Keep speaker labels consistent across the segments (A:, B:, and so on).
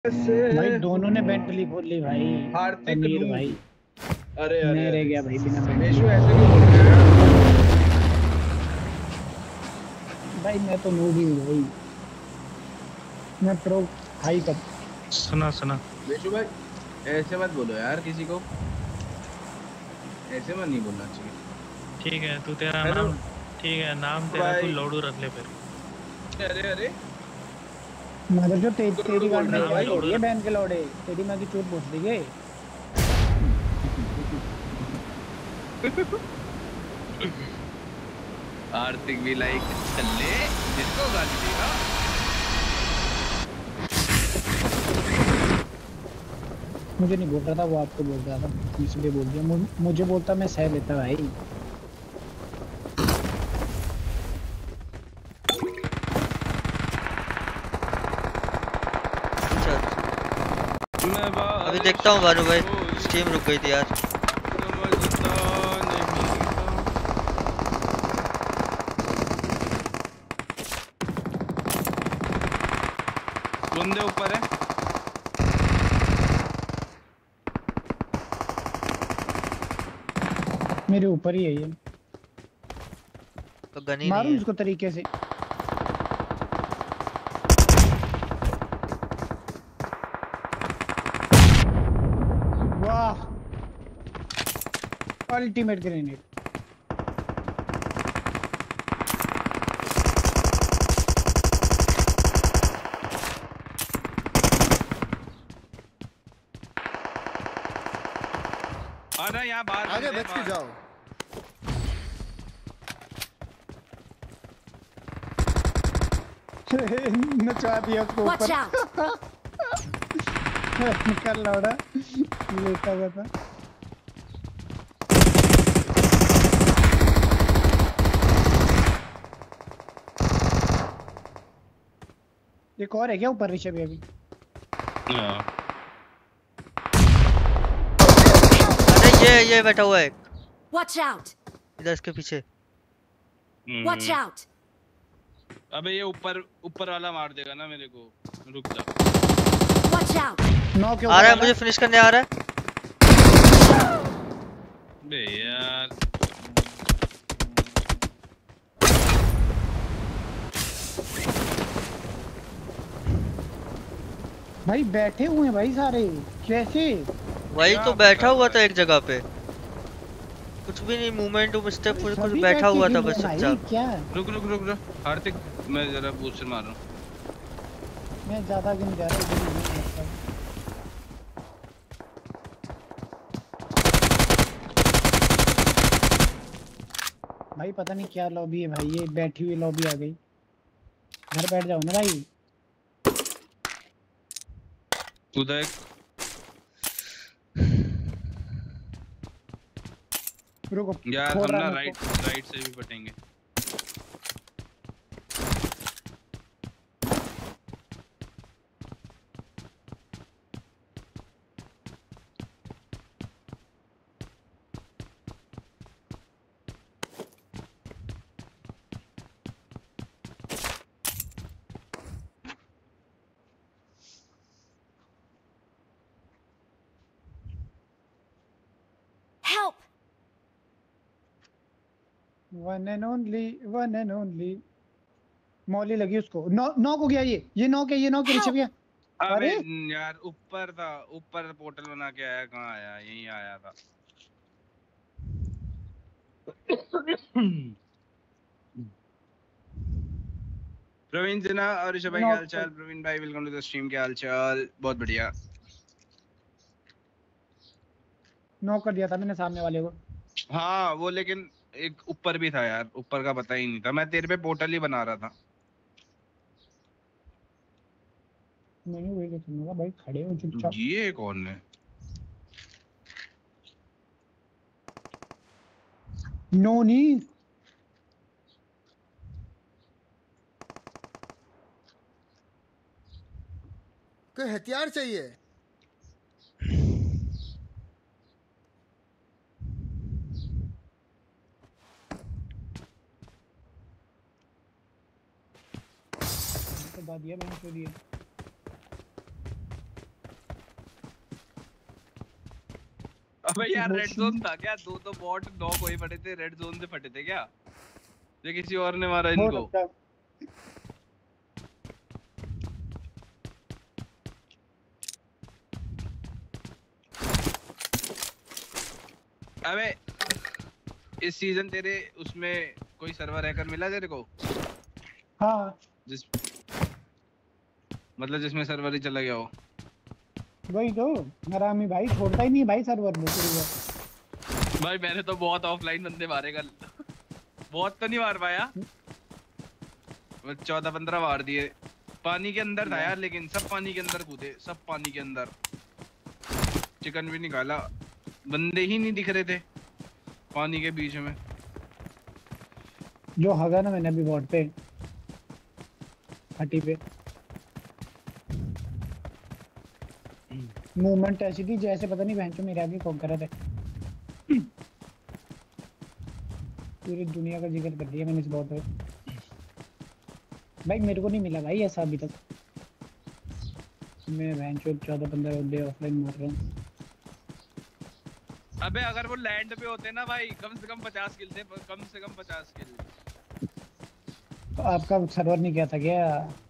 A: भाई दोनों ने बेंटली खोल ली भाई।
B: हार्दिक
A: तमीर
B: नूब।
A: भाई।
B: अरे अरे
A: मैं रह
B: अरे
A: गया भाई बिना बेंटली
B: मेशू
A: के।
B: ऐसे क्यों बोल रहे हैं यार?
A: भाई मैं तो नूब ही हूँ भाई। मैं प्रो हाई कर।
C: सुना सुना।
B: मेशू भाई ऐसे मत बोलो यार किसी को। ऐसे मत नहीं बोलना चाहिए।
C: ठीक है तू तेरा
B: हेलो
C: नाम। ठीक है नाम तेरा तू
B: भाई।
C: लोडू रख ले फिर।
B: अरे अरे
A: मगर जो
B: लोडू
A: तेरी गांड
B: बोल
A: में
B: रहे हो
C: नाम
A: क्या
B: भाई?
A: थोड़ी
C: लोडू
A: है
C: रख।
A: बहन के लौड़े। तेरी माँ की चोट पूछ दी गई।
B: आर्थिक भी लाइक कर ले। जिसको गाली देगा।
A: मुझे नहीं बोल रहा था वो आपको बोल रहा था। इसलिए बोल दिया मुझे बोलता मैं सह लेता भाई।
D: अच्छा
B: मैं
D: अभी
B: बारिश
D: देखता हूँ भानु भाई।
B: कोई
D: स्ट्रीम रुक गई थी यार।
B: समझता नहीं था। बंदे ऊपर है।
A: मेरे ऊपर ही है ये।
D: तो गन ही नहीं
A: मारूं
D: है।
A: इसको तरीके से। वाह। Ultimate grenade.
B: ना यहाँ बाहर
E: आगे
B: बंदे हैं,
E: बच के
B: बाहर।
E: जाओ।
A: नचवा दिया उसको
F: Watch
A: ऊपर।
F: out!
A: निकल लौड़ा लेटा हुआ था। एक और है क्या ऊपर ऋषभ अभी?
B: हाँ।
D: अरे ये बैठा हुआ है एक।
F: Watch out!
D: इधर इसके पीछे।
F: Watch out!
B: अबे ये ऊपर ऊपर वाला मार देगा ना मेरे को। रुक जा।
F: Watch out!
A: नौ के
D: आ
A: ऊपर
D: रहा है
A: वाला।
D: मुझे फिनिश करने आ रहा है।
B: बे यार।
A: भाई बैठे हुए हैं भाई सारे। कैसे?
D: वही
B: क्या
D: तो बैठा
B: कर
D: हुआ
B: रहा
D: था
B: है?
D: एक जगह पे। कुछ भी नहीं मूवमेंट स्टेप
A: अरे
D: कुछ
A: सभी
D: बैठा
A: बैठ के
D: हुआ था
A: खेल रहे
D: बस
A: हैं भाई
D: चुपचाप।
A: क्या?
B: रुक रुक रुक रुक हार्दिक। मैं जरा बूस्टर मार रहा हूँ।
A: मैं ज्यादा गिन जा रहा हूँ। भाई पता नहीं क्या लॉबी है भाई। ये बैठी हुई लॉबी आ गई। घर बैठ जाओ ना भाई।
B: उधर
A: रुको।
B: यार
A: छोड़
B: हम
A: रहा
B: ना
A: मैं
B: राइट
A: उसको।
B: राइट से भी पटेंगे।
F: Help!
A: One and only. One and only. मौली लगी उसको। नॉक हो गया ये नॉक है ये नॉक है ऋषभ
F: Help!
A: क्या?
B: अबे
A: अरे
B: यार ऊपर था। ऊपर पोर्टल बना के आया कहाँ आया यहीं आया था। प्रवीण सिन्हा और ऋषभ भाई क्या हाल
A: नॉक
B: चाल? प्रवीण भाई वेलकम टू द स्ट्रीम। क्या हाल चाल? बहुत बढ़िया।
A: नॉक कर दिया था मैंने सामने वाले को।
B: हाँ वो लेकिन एक ऊपर भी था यार। ऊपर का पता ही नहीं था। मैं तेरे पे पोर्टल ही बना रहा था।
A: मैंने वही तो सुनूंगा भाई खड़े हो चुपचाप।
B: ये कौन है?
A: नो नी।
E: कोई हथियार चाहिए?
A: तो बात ये मैंने छोड़ी है।
B: अबे यार रेड जोन था क्या? दो तो बॉट नॉक हुए पड़े थे, रेड जोन से फटे थे क्या? ये किसी और ने मारा
A: हो
B: इनको?
A: सकता है।
B: अबे इस सीजन तेरे उसमें कोई सर्वर हैकर मिला तेरे को?
A: हाँ
B: जिस मतलब जिसमें सर्वर ही चला गया हो?
A: वही तो, हरामी भाई छोड़ता ही नहीं भाई सर्वर में पूरी बार।
B: भाई मैंने तो बहुत ऑफलाइन बंदे मारे कल। बहुत तो नहीं मार पाया, 14-15 मार दिए। पानी के अंदर था यार, लेकिन सब पानी के अंदर कूदे, सब पानी के अंदर। चिकन भी निकाला, बंदे ही नहीं दिख रहे थे पानी के बीच में।
A: जो हगा ना मैंने अभी बॉट पे हटी पे, मूवमेंट ऐसी थी जैसे पता नहीं बहन चो मेरे आगे कौन कर रहे थे। पूरी दुनिया का जिक्र कर दिया मैंने इस बॉट पे। भाई मेरे को नहीं मिला भाई ऐसा अभी तक। मैं बहन चो 14-15 बंदे ऑफलाइन मार रहा हूँ।
B: अबे अगर वो लैंड पे होते ना भाई, कम से कम 50 किल थे, कम से कम 50 किल।
A: तो आपका सर्वर नहीं क्या था क्या?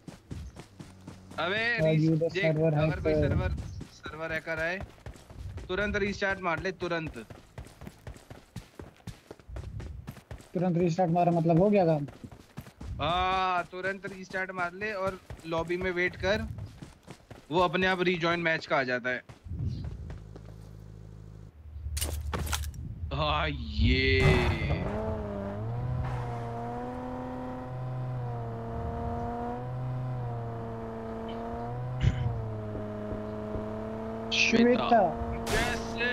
B: अबे देख,
A: सर्वर है
B: अगर कोई सर्वर हैकर आए तुरंत रीस्टार्ट मार ले, तुरंत
A: रीस्टार्ट मारा मतलब हो गया काम।
B: हाँ तुरंत रीस्टार्ट मार ले और लॉबी में वेट कर, वो अपने आप रीजॉइन मैच का आ जाता है। हाँ ये
A: श्वेता
B: कैसे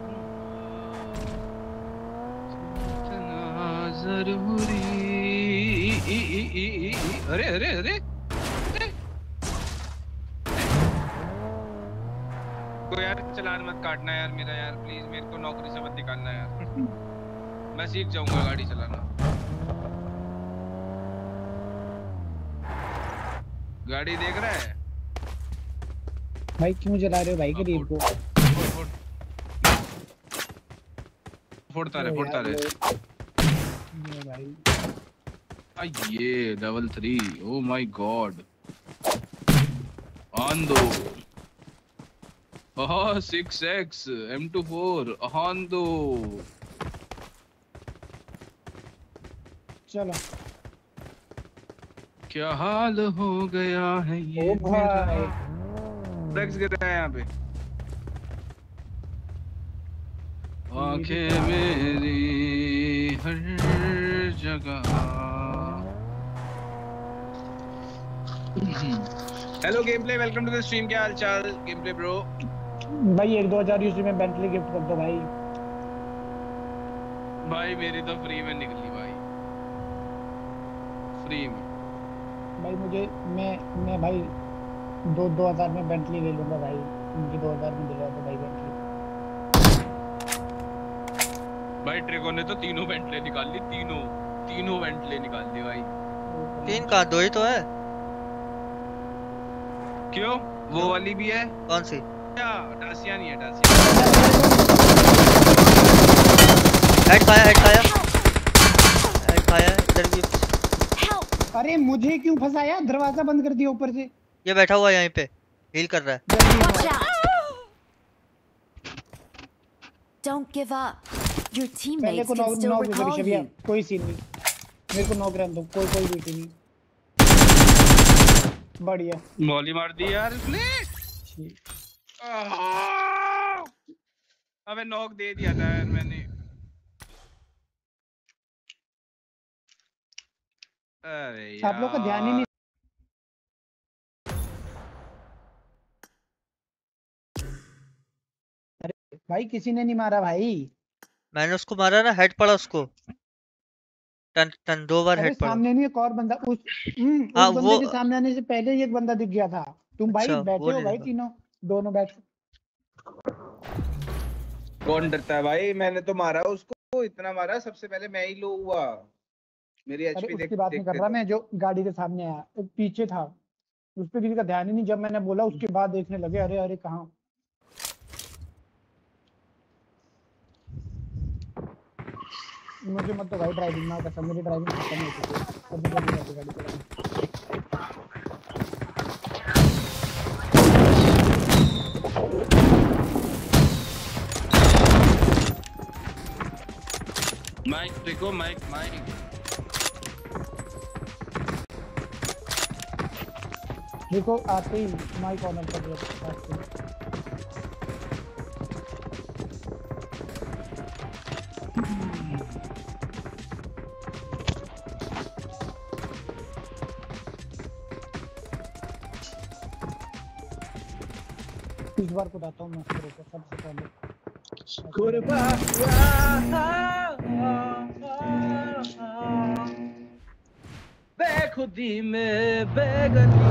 B: इतना जरूरी। अरे अरे अरे तो यार चलान मत काटना यार मेरा यार, प्लीज मेरे को नौकरी से मत निकालना यार। मैं सीख जाऊंगा गाड़ी चलाना। गाड़ी देख रहा है
A: भाई, क्यों जला रहे हो भाई गरीब को?
B: फोड़ता रहे फोड़ता रहे।
A: ये भाई
B: ये level 3, oh my god. On दो। ओह 6x M24 ऑन दो।
A: चलो
B: क्या हाल हो गया है ये
A: ओ भाई।
B: फ्लेक्स गिर रहा है यहाँ पे। आंखें मेरी हर जगह। Hello game play, welcome to the stream. क्या हाल चाल गेम प्ले ब्रो?
A: भाई 1-2 हजार यूसी में बेंटली गिफ्ट कर दो भाई।
B: भाई मेरी तो फ्री में निकली भाई, फ्री में।
A: भाई मुझे मैं भाई 2-2 हजार में बेंटली ले लूंगा भाई। मुझे 2 हजार में दिलवा दो भाई बेंटली।
B: भाई ट्रिको ने तो तीनों बेंटले निकाल ली, तीनों बेंटले निकाल दी भाई।
D: 3 कहाँ, 2 ही तो है।
B: क्यों? वो वाली भी है।
D: कौन सी?
B: क्या डासिया नहीं है? डासिया
D: हेड खाया इधर भी।
F: Help!
A: अरे मुझे क्यों फंसाया? दरवाजा बंद कर दिया ऊपर से।
D: ये बैठा हुआ है यहीं पे, हील कर रहा है।
F: Watch out! Don't give up. Your
A: पहले
F: teammates
A: को
F: can still
A: नॉक
F: recall
A: कर दिया,
F: you.
A: कोई सीन नहीं। मेरे को नॉक रहने दो, कोई ड्यूटी नहीं। बढ़िया।
B: मौली मार दी यार इसने। अबे नॉक दे दिया था यार मैंने। अरे यार
A: आप लोग का ध्यान ही नहीं। अरे भाई किसी ने नहीं मारा भाई।
D: मैंने उसको मारा ना, हेड पड़ा उसको। टन 2 बार
A: अरे
D: हेड पड़ा।
A: सामने नहीं, एक और बंदा उस
D: हाँ
A: बंदे
D: वो।
A: के सामने आने से पहले ही एक बंदा दिख गया था। तुम भाई
D: अच्छा,
A: बैठे
D: वो
A: हो
D: नहीं
A: भाई,
D: देखा।
A: दोनों बैठ।
B: कौन डरता है भाई? मैंने तो मारा उसको, इतना मारा सबसे पहले मैं ही लो हुआ। मेरी
A: अरे
B: एचपी
A: उसकी बात नहीं कर
B: देखते
A: रहा
B: तो।
A: मैं, जो गाड़ी के सामने आया वो पीछे था। उस पर किसी का ध्यान ही नहीं, जब मैंने बोला उसके बाद देखने लगे अरे अरे कहाँ। मुझे मत तो भाई ड्राइविंग ना कसम, मेरी ड्राइविंग खत्म हो चुकी है, कभी कभी नहीं आती गाड़ी चलानी।
B: माइक देखो, माइक
A: देखो आते ही माइक ऑनर कर दिया। इस बार को बताता हूँ मैं शुरू को सबसे पहले
B: बेखुदी में बेगनी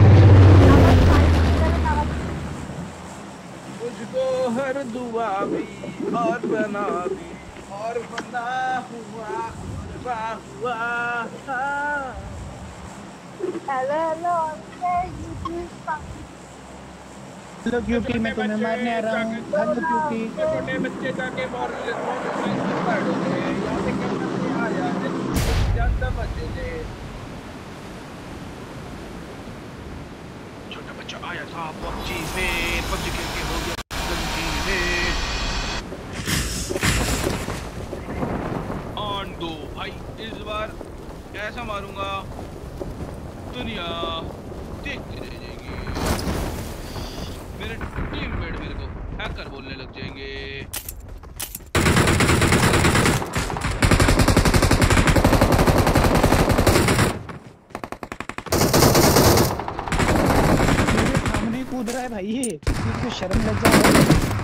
B: मुझको हर दुआ भी और बना भी और बना हुआ
G: हेलो
A: हेलो क्यूटी, मैं तुम्हें मारने आ रहा हूँ। हेलो क्यूटी,
B: छोटे बच्चे जाके आया है ज्यादा बच्चे ने। छोटा बच्चा आया था पबजी में, पबजी खेल के हो गया गंजी में। ऑन दो भाई, इस बार ऐसा मारूंगा दुनिया देखते रह जाएगी। मेरे टीममेट मेरे को हैकर बोलने लग जाएंगे।
A: मेरे सामने कूद रहा है भाई, ये इसको शर्म लग जा रहा है।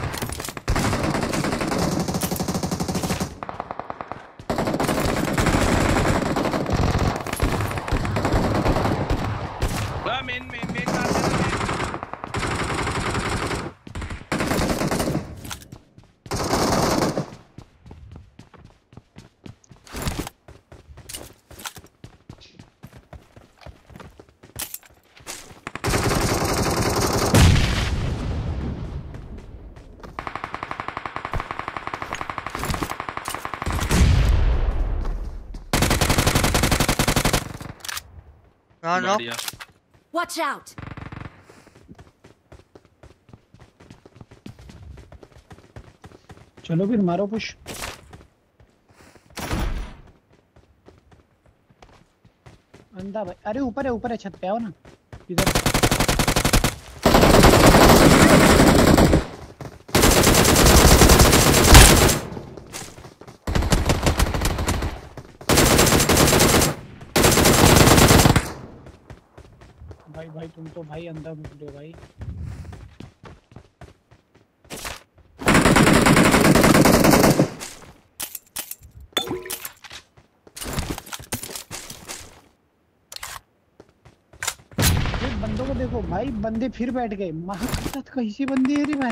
D: No
F: Watch out!
A: चलो फिर मारो पुश। अंधा भाई, अरे ऊपर है छत पे, आओ ना इधर। भाई तुम तो भाई अंधा घुस रहे हो भाई। बंदों को देखो भाई, बंदे फिर बैठ गए। महाकसरत कैसी बंदी है रे भाई।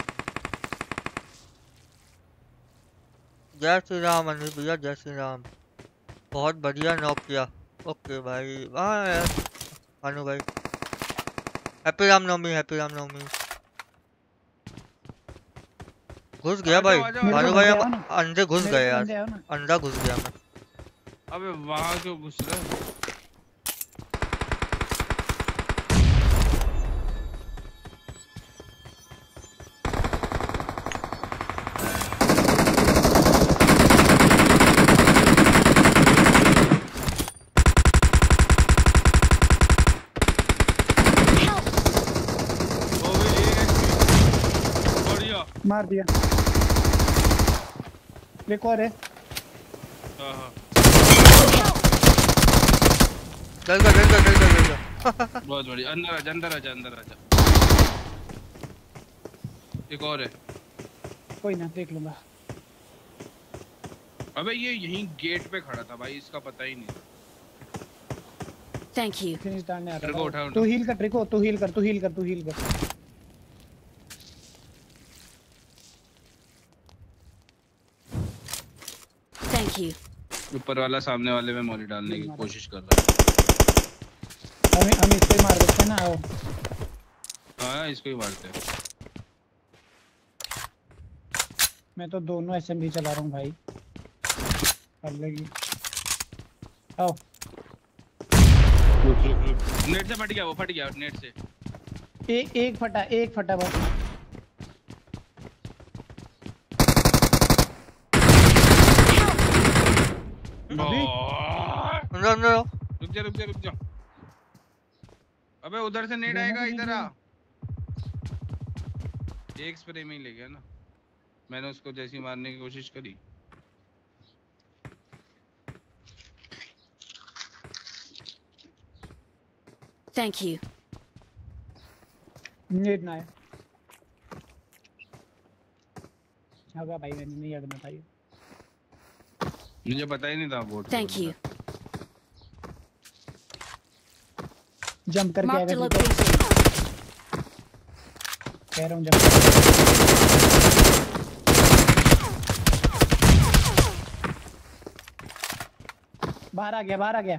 D: जय श्री राम अनिल भैया, जय श्री राम। बहुत बढ़िया नॉक किया। ओके भाई, वाह यार भानु भाई, हैप्पी रामनवमी, हैप्पी रामनवमी। घुस गया भाई भानु भाई, हम अंदर घुस गए यार, अंदर घुस गया मैं।
B: अबे वहां क्यों घुस रहा है?
A: मार दिया। एक और है।
D: चल जा।
B: बहुत बढ़िया, अंदर आजा। एक और है।
A: कोई ना, देख लूंगा।
B: अबे ये यहीं गेट पे खड़ा था भाई, इसका पता ही नहीं।
F: Thank you.
A: फिनिश डालने आ
B: ट्रिको
A: रहा
B: उठा।
A: तू हील कर ट्रिको, तू हील कर।
F: Thank you.
B: ऊपर वाला सामने वाले में मोली डालने की कोशिश कर रहा है।
A: हम इसको ही मार देते हैं ना। आओ।
B: हाँ इसको ही मारते हैं।
A: मैं तो दोनों एसएमजी चला रहा हूँ भाई। कर लेगी। आओ
B: रुक। नेट से फट गया, वो फट गया नेट से।
A: एक फटा बस।
D: अंदर अंदर आओ।
B: रुक जा। अबे उधर से नेट आएगा, इधर आ। एक स्प्रे में ही ले गया ना, मैंने उसको जैसी मारने की कोशिश करी।
F: Thank you.
A: नेट ना है। होगा भाई, मैंने नहीं अड़ना था ये।
B: मुझे पता ही नहीं था बोट।
F: Thank you.
A: जंप करके
F: Marked a
A: आएगा। ठीक है?
F: location.
A: कह रहा हूँ जंप। बाहर आ गया।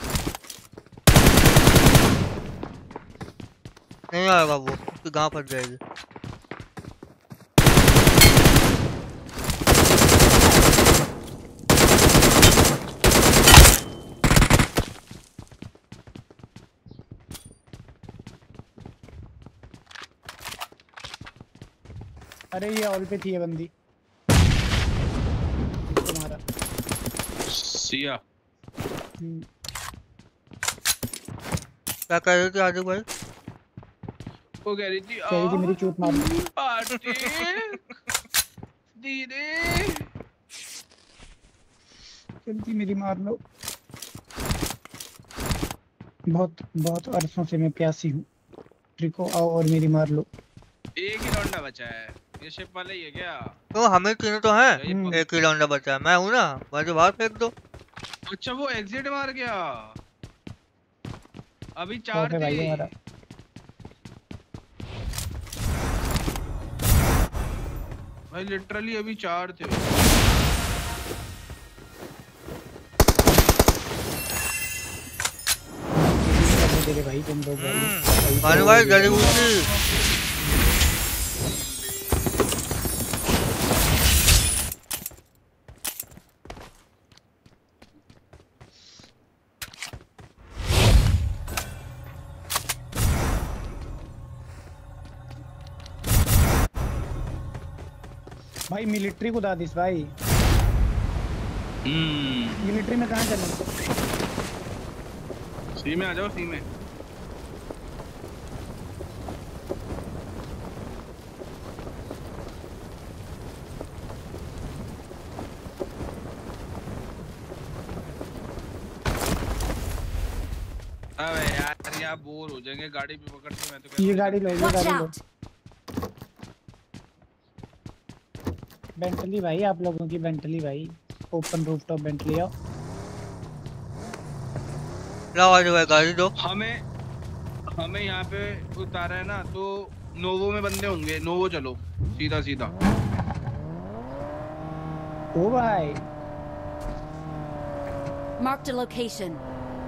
D: नहीं आएगा वो, उसकी गांव फट जाएगी।
A: अरे ये ऑल पे थी ये बंदी। तुम्हारा
B: सिया
D: क्या कह रही थी आजू भाई?
B: वो कह रही थी
A: मेरी चूत मार दी।
B: पार्टी दीदी
A: जल्दी मेरी मार लो। बहुत अरसों से मैं प्यासी हूँ। ट्रिको आओ और मेरी मार लो।
B: एक ही लौंडा बचा है, ये शिप वाला ही है क्या?
D: तो हमें तीनों तो हैं,
B: ये
D: एक ही लौंडा बचा है। मैं हूँ ना, मुझे बाहर फेंक दो।
B: अच्छा वो एग्जिट मार गया। अभी
A: ओके
B: 4
A: भाई
B: थे।
A: हमारा।
B: भाई लिटरली अभी 4 थे।
A: तेरे भाई तुम लोग
D: भानु भाई जड़ी बूटी।
A: भाई मिलिट्री को दादिस भाई। मिलिट्री में कहाँ चलें?
B: सी में आ जाओ, सी में। अबे यार यहाँ बोर हो जाएंगे, गाड़ी भी पकड़ के। मैं तो
A: ये गाड़ी लो, ये
F: Watch
A: गाड़ी लो।
F: out.
A: बेंटली भाई, आप लोगों की बेंटली भाई। ओपन रूफटॉप बेंटली आओ।
D: लाओ आजू भाई गाड़ी दो।
B: हमें यहाँ पे उतारा है ना, तो नोवो में बंदे होंगे। नोवो चलो सीधा।
A: ओ भाई
F: Marked a location.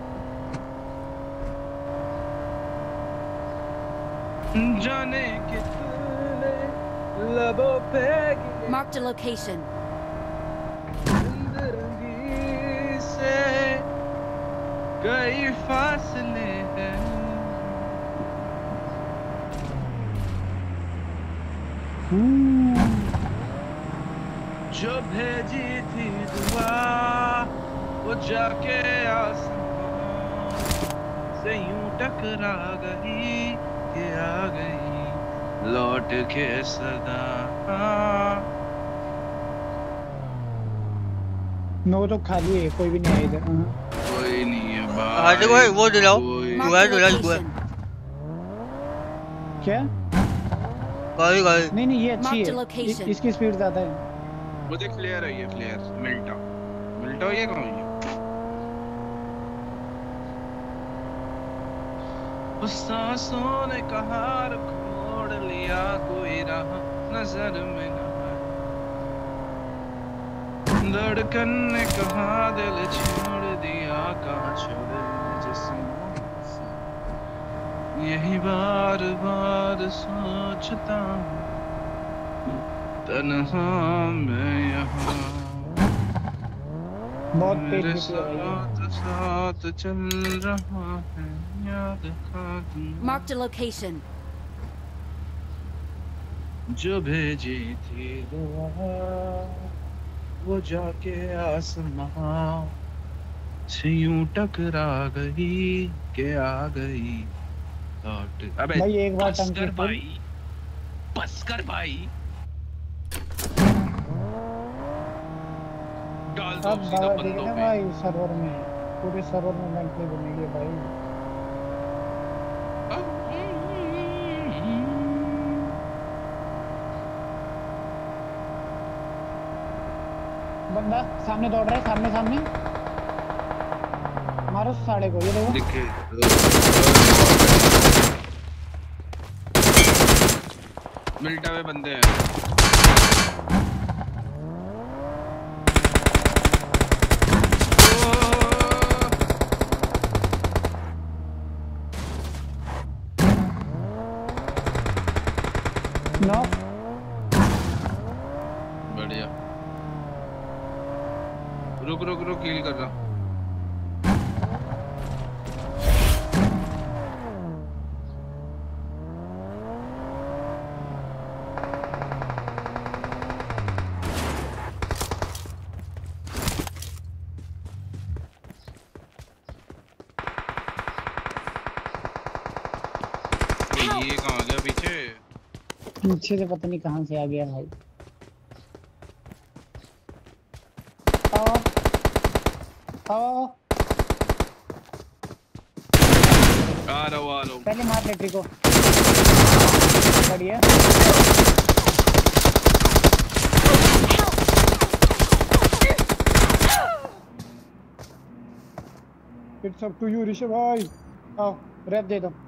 B: जाने कितने लबों पे गिरे
F: Marked a location.
B: जिंदगी से कई फासले हैं। जो भेजी थी दुआ वो जाके आसमां से यूं टकरा गई कि आ गई लौट के सदा।
A: नो तो खाली है, कोई भी नहीं है इधर।
B: कोई नहीं है
D: आजू भाई वो दिलाओ।
B: कोई-
F: Marked a
D: दुआ।
F: location.
A: क्या?
D: गाड़ी गाड़ी।
A: नहीं ये अच्छी
F: Marked a
A: है।
F: location.
A: इसकी स्पीड ज्यादा है।
B: वो देख फ्लेयर है, ये फ्लेयर मिल्टा ये कौन है? उस सांसों ने कहा खोड़ लिया कोई राह नजर में न आए। धड़कन ने कहा दिल छोड़ दिया कहाँ छोड़े जिस्म से। यही बार बार सोचता हूँ तन्हा मैं यहाँ।
A: बहुत तेज
B: मेरे
A: जीती है भाई ये।
B: साथ साथ चल रहा है, याद खा दूं
F: Marked a location.
B: जो भेजी थी दुआ, वो जाके आसमां से यूं टकरा गई के आ गई लौट। अबे
A: भाई एक बार
B: बस
A: टंकी
B: कर
A: फुल।
B: भाई, बस कर भाई, डाल दो
A: अब
B: सीधा बंदों
A: देखना
B: पे।
A: भाई सर्वर में, पूरे सर्वर में बेंटली बनेगी भाई। बंदा सामने दौड़ रहा है, सामने सामने मारो साढ़े को, ये देखो।
B: दिखे मिलटा हुए बंदे हैं।
A: नो
B: बढ़िया, रुक रुक रुक, हील कर रहा। ये कहाँ गया पीछे?
A: पीछे से पता नहीं कहां से आ गया भाई। आओ आओ,
B: आ रहा हूँ आ रहा हूँ।
A: पहले मार लेट्री को। बढ़िया। It's up to you Rishabh भाई। आओ रैप दे दो।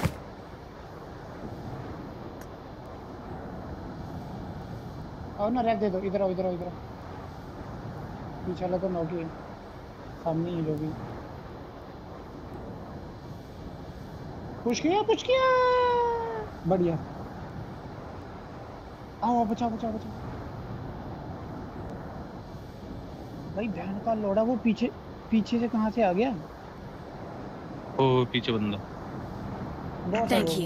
A: आओ ना रैप दे दो, इधर आओ इधर आओ इधर आओ। पीछे वाला तो नौकी है, सामने ही जो भी। पुश किया बढ़िया। आओ बचाओ बचाओ बचाओ भाई। बहन का लोड़ा, वो पीछे पीछे से कहां से आ गया?
B: ओ पीछे बंदा।
A: बहुत है
F: Thank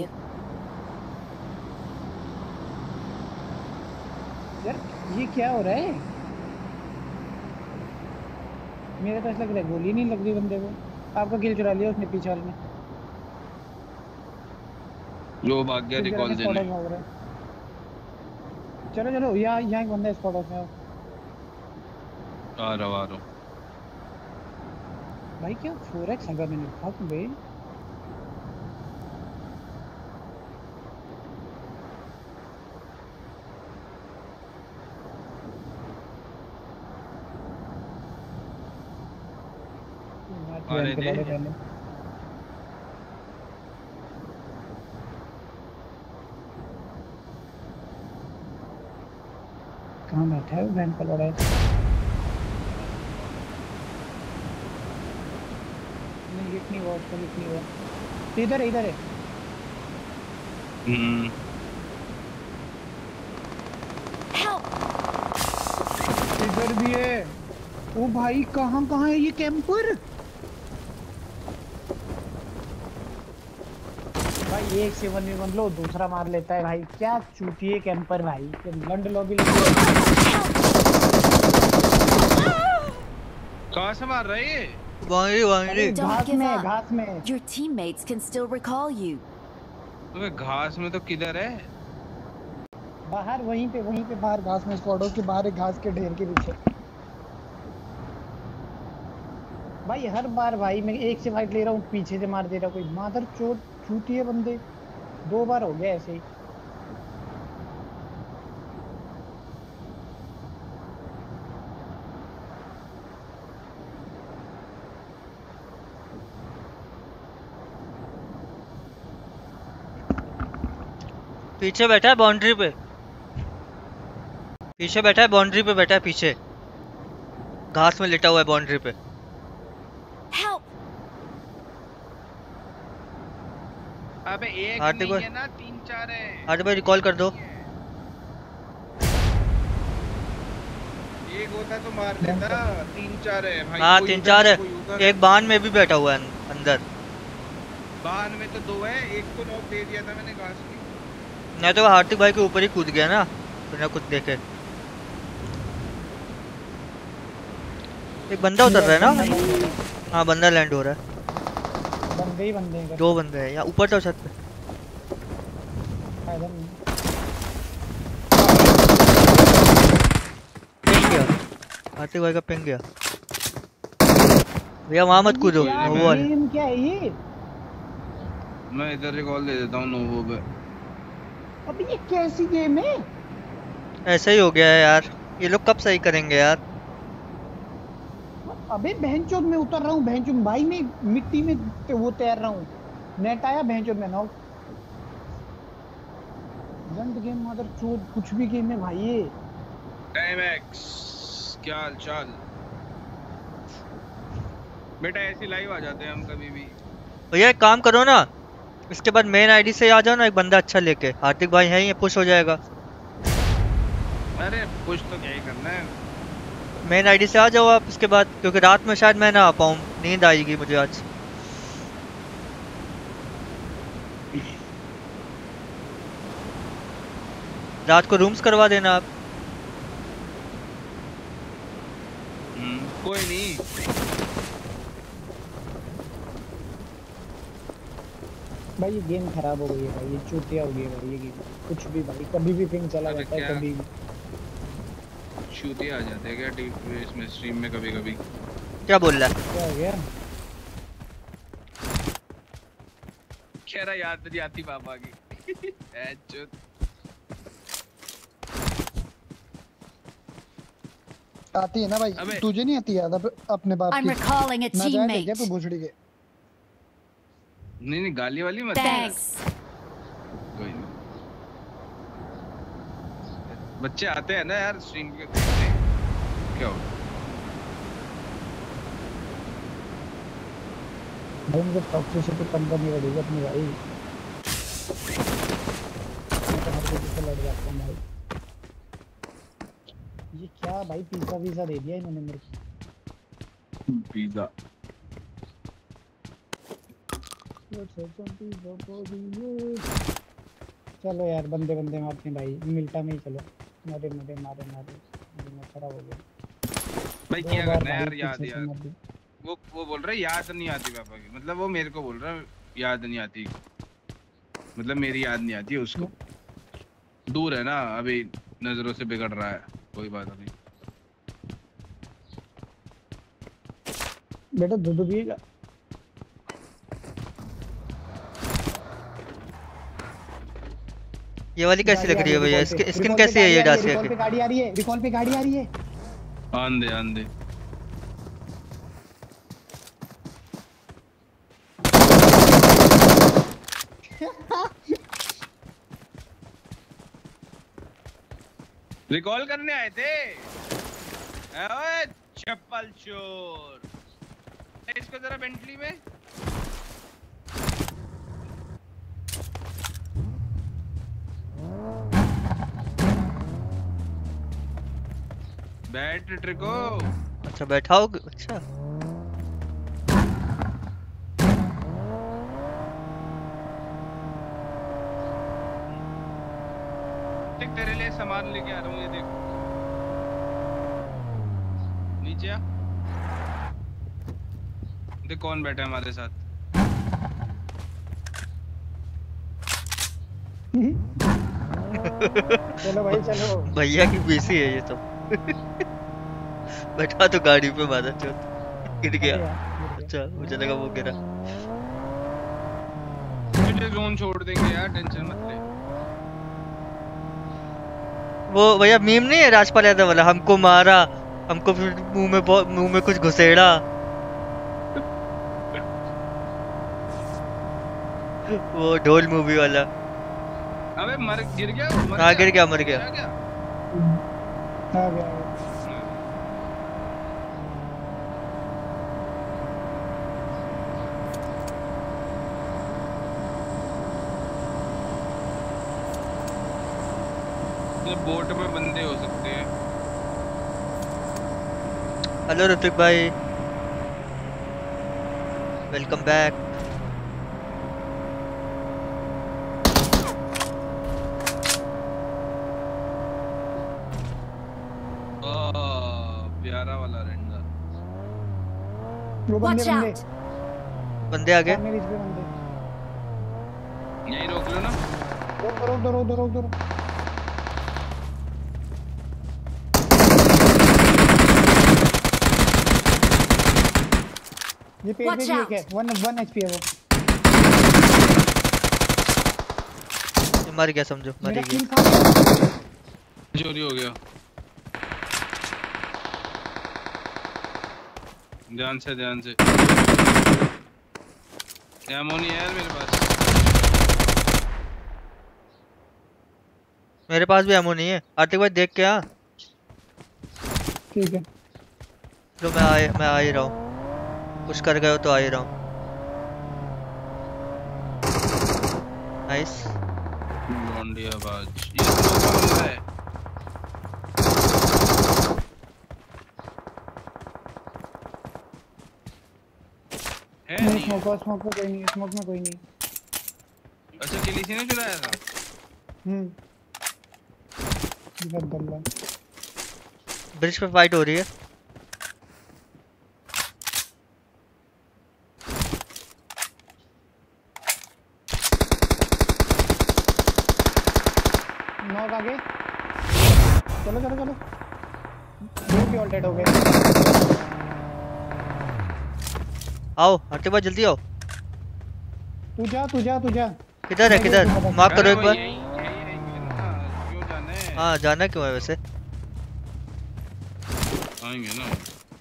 A: वो।
F: you.
A: यार ये क्या हो रहा है? मेरे तो ऐसा लग रहा है गोली नहीं लग रही बंदे को। आपका किल चुरा लिया उसने पीछे वाले ने।
B: वो भाग गया रिकॉल देने।
A: चलो चलो, यहाँ यहाँ एक बंदा स्पॉट हाउस में।
B: आ रहा हूँ।
A: भाई क्या 4x अगर मैंने भाग गए।
B: अरे दे।
A: कहाँ बैठा है बहन का लड़ा है? नहीं हिट नहीं हुआ उसका, हिट नहीं हुआ। इधर है इधर है।
F: Help!
A: इधर भी है। ओ भाई कहाँ कहाँ है ये कैंपर? भाई एक से 1v1 लो, दूसरा मार लेता है भाई। क्या चूतिए कैंपर भाई। लंड लॉबी
B: कहाँ से मार रहा है ये?
D: वांगरी
F: Don't
A: घास
F: give
A: में
F: up.
A: घास में।
F: Your teammates can still recall you.
B: तुम्हें घास में तो किधर है?
A: बाहर वहीं पे बाहर घास में, स्क्वाडों के बाहर, एक घास के ढेर के पीछे। भाई हर बार भाई मैं एक से फाइट ले रहा हूँ, पीछे से मार दे रहा कोई। मादर चोट छूती है बंदे। 2 बार हो गया ऐसे ही।
D: पीछे बैठा है बाउंड्री पे, पीछे बैठा है बाउंड्री पे, बैठा है पीछे घास में लेटा हुआ है बाउंड्री पे।
F: Help!
B: अबे एक
D: हार्दिक
B: नहीं
D: भाई।
B: है ना, 3-4 है।
D: हार्दिक भाई रिकॉल कर दो।
B: एक होता तो मार देता, 3-4 है भाई।
D: हाँ
B: कोई
D: 3-4
B: उधर
D: है,
B: कोई उधर
D: एक बान में भी बैठा हुआ है अंदर।
B: बाहर में तो 2 है, एक को नॉक दे दिया था मैंने घास की।
D: नहीं तो हार्दिक भाई के ऊपर ही कूद गया ना बिना कुछ देखे। एक बंदा उतर रहा है ना। हाँ बंदा लैंड हो रहा है।
A: बंदे ही बंदे हैं।
D: 2 बंदे हैं यहाँ ऊपर तो छत पे।
A: फायदा नहीं।
D: पिंग गया हार्दिक भाई का, पिंग गया। भैया वहाँ मत कूदो।
A: क्या
D: वो वाले
A: गेम क्या है ये?
B: मैं इधर रिकॉल दे देता हूँ नोवो पे।
A: अबे ये कैसी गेम है?
D: ऐसा ही हो गया है यार, ये लोग कब सही करेंगे यार।
A: अबे बहनचोद में उतर रहा हूँ, बहनचोद भाई मैं मिट्टी में वो तैर रहा हूँ, नेट आया बहनचोद में ना। गंद गेम मदर चोद, कुछ भी गेम है भाई ये।
B: टाइम एक्स क्या हाल चाल बेटा? ऐसी लाइव आ जाते हैं हम कभी भी।
D: भैया एक काम करो ना, इसके बाद मेन आईडी से आ जाओ ना, एक बंदा अच्छा लेके। हार्दिक भाई है ही, पुश हो जाएगा।
B: अरे पुश तो क्या ही करना है।
D: मेन आईडी से आ जाओ आप इसके बाद, क्योंकि रात में शायद मैं ना आ पाऊँ, नींद आएगी मुझे आज। रात को रूम्स करवा देना आप।
B: कोई नहीं।
A: भाई ये गेम खराब हो गई है भाई, ये चूतिया हो गई है भाई ये गेम। कुछ भी भाई, कभी भी पिंग चला
B: अबे
A: जाता है,
B: क्या?
A: कभी भी।
B: शूटिंग आ जाते हैं क्या टीम इसमें स्ट्रीम में कभी कभी?
D: क्या बोल रहा है?
A: क्या हो गया?
B: कह रहा याद नहीं आती पापा की। ऐचुत।
A: आती है ना भाई,
B: अबे।
A: तुझे नहीं आती याद अपने बाप
F: I'm
A: की?
F: recalling a
A: ना जाए क्या
F: teammate.
A: तू भोसड़ी के?
B: नहीं नहीं गाली वाली मत।
F: Thanks.
B: कोई नहीं। बच्चे आते हैं ना यार स्ट्रीम के देखने। क्या हो?
A: भाई मुझे टॉक्सिसिटी कम करनी पड़ेगी अपनी भाई। मैं तो हर किसी से लड़ जाता हूँ भाई। ये क्या भाई, पिज्जा वीजा दे दिया इन्होंने मेरे को।
B: पिज्जा।
A: चलो यार बंदे बंदे मारते हैं भाई, मिलता में ही चलो। मारे मारे मारे मारे मैं खराब हो गया
B: भाई
A: दो
B: क्या
A: बार
B: करना है यार
A: भाई,
B: याद
A: पीछे से
B: यार।
A: मार दी।
B: वो बोल रहा है याद नहीं आती पापा की, मतलब वो मेरे को बोल रहा है याद नहीं आती, मतलब मेरी याद नहीं आती है उसको। दूर है ना अभी, नजरों से बिगड़ रहा है। कोई बात नहीं।
A: बेटा दूध पिएगा?
D: ये वाली कैसी लग रही है भैया? इसकी स्किन कैसी है ये डासिया
A: रिकॉल
D: की?
A: पे गाड़ी आ रही है, रिकॉल पे गाड़ी आ रही है।
B: आंधे आंधे। रिकॉल करने आए थे। ओए चप्पल चोर, इसको जरा बेंटली में। बैठ ट्रिको।
D: अच्छा बैठा हो? अच्छा
B: देख तेरे लिए सामान लेके आ रहा हूँ, ये देख। नीचे आ। देख कौन बैठा है हमारे साथ।
A: चलो भाई चलो।
D: भैया की बीसी है ये तो। बैठा तो गाड़ी पे मारा चोट, गिर गया।
A: अरे यार, गिर गया।
D: अच्छा मुझे लगा वो गिरा।
B: तुझे जोन छोड़ देंगे यार, टेंशन मत ले।
D: वो भैया मीम नहीं है राजपाल यादव वाला, हमको मारा, हमको फिर मुंह में कुछ घुसेड़ा। वो ढोल मूवी वाला।
B: अबे मर गिर गया,
D: हाँ गिर गया, मर गया।
A: आ गया आ गया।
B: बोट में बंदे हो सकते हैं।
D: हेलो ऋतिक भाई, वेलकम बैक।
B: प्यारा वाला रेंडर।
A: वो बंदे
F: Watch
A: बंदे
F: out!
D: बंदे आगे।
A: सामने बीच पे बंदे।
B: यहीं रोक लो ना।
A: रोक दो रोक दो रोक दो रोक दो। ये पेड़ पे
F: Watch
A: भी एक
F: out!
A: है, 1 HP है वो।
D: ये मर गया समझो, मर
A: मेरा
D: ही गया।
A: किल कहाँ है?
B: चोरी हो गया। ध्यान से ध्यान से। एमो नहीं है यार मेरे पास।
D: मेरे पास भी एमो नहीं है। आतिक भाई देख के आ।
A: ठीक है।
D: जो मैं आ ही रहा हूँ। कुछ कर गए हो तो आ ही रहा हूँ। नाइस।
B: लौंडिया बाज। ये तो बंदा है। है
A: नहीं
B: नहीं है।
A: स्मोक में कोई नहीं है, स्मोक में कोई नहीं है।
B: अच्छा किल इसी ने चुराया था।
A: बहुत बल्ला।
D: ब्रिज पे फाइट हो रही है।
A: नॉक आगे। चलो चलो चलो। दो भी ऑल्टेड हो गए।
D: आओ आतिक भाई जल्दी आओ।
A: तू जा।
D: किधर है किधर? मार्क करो
B: अरे
D: एक
B: वो
D: बार।
B: यही रहेंगे ना। क्यों जाने?
D: हाँ जाना क्यों है वैसे?
B: आएंगे ना।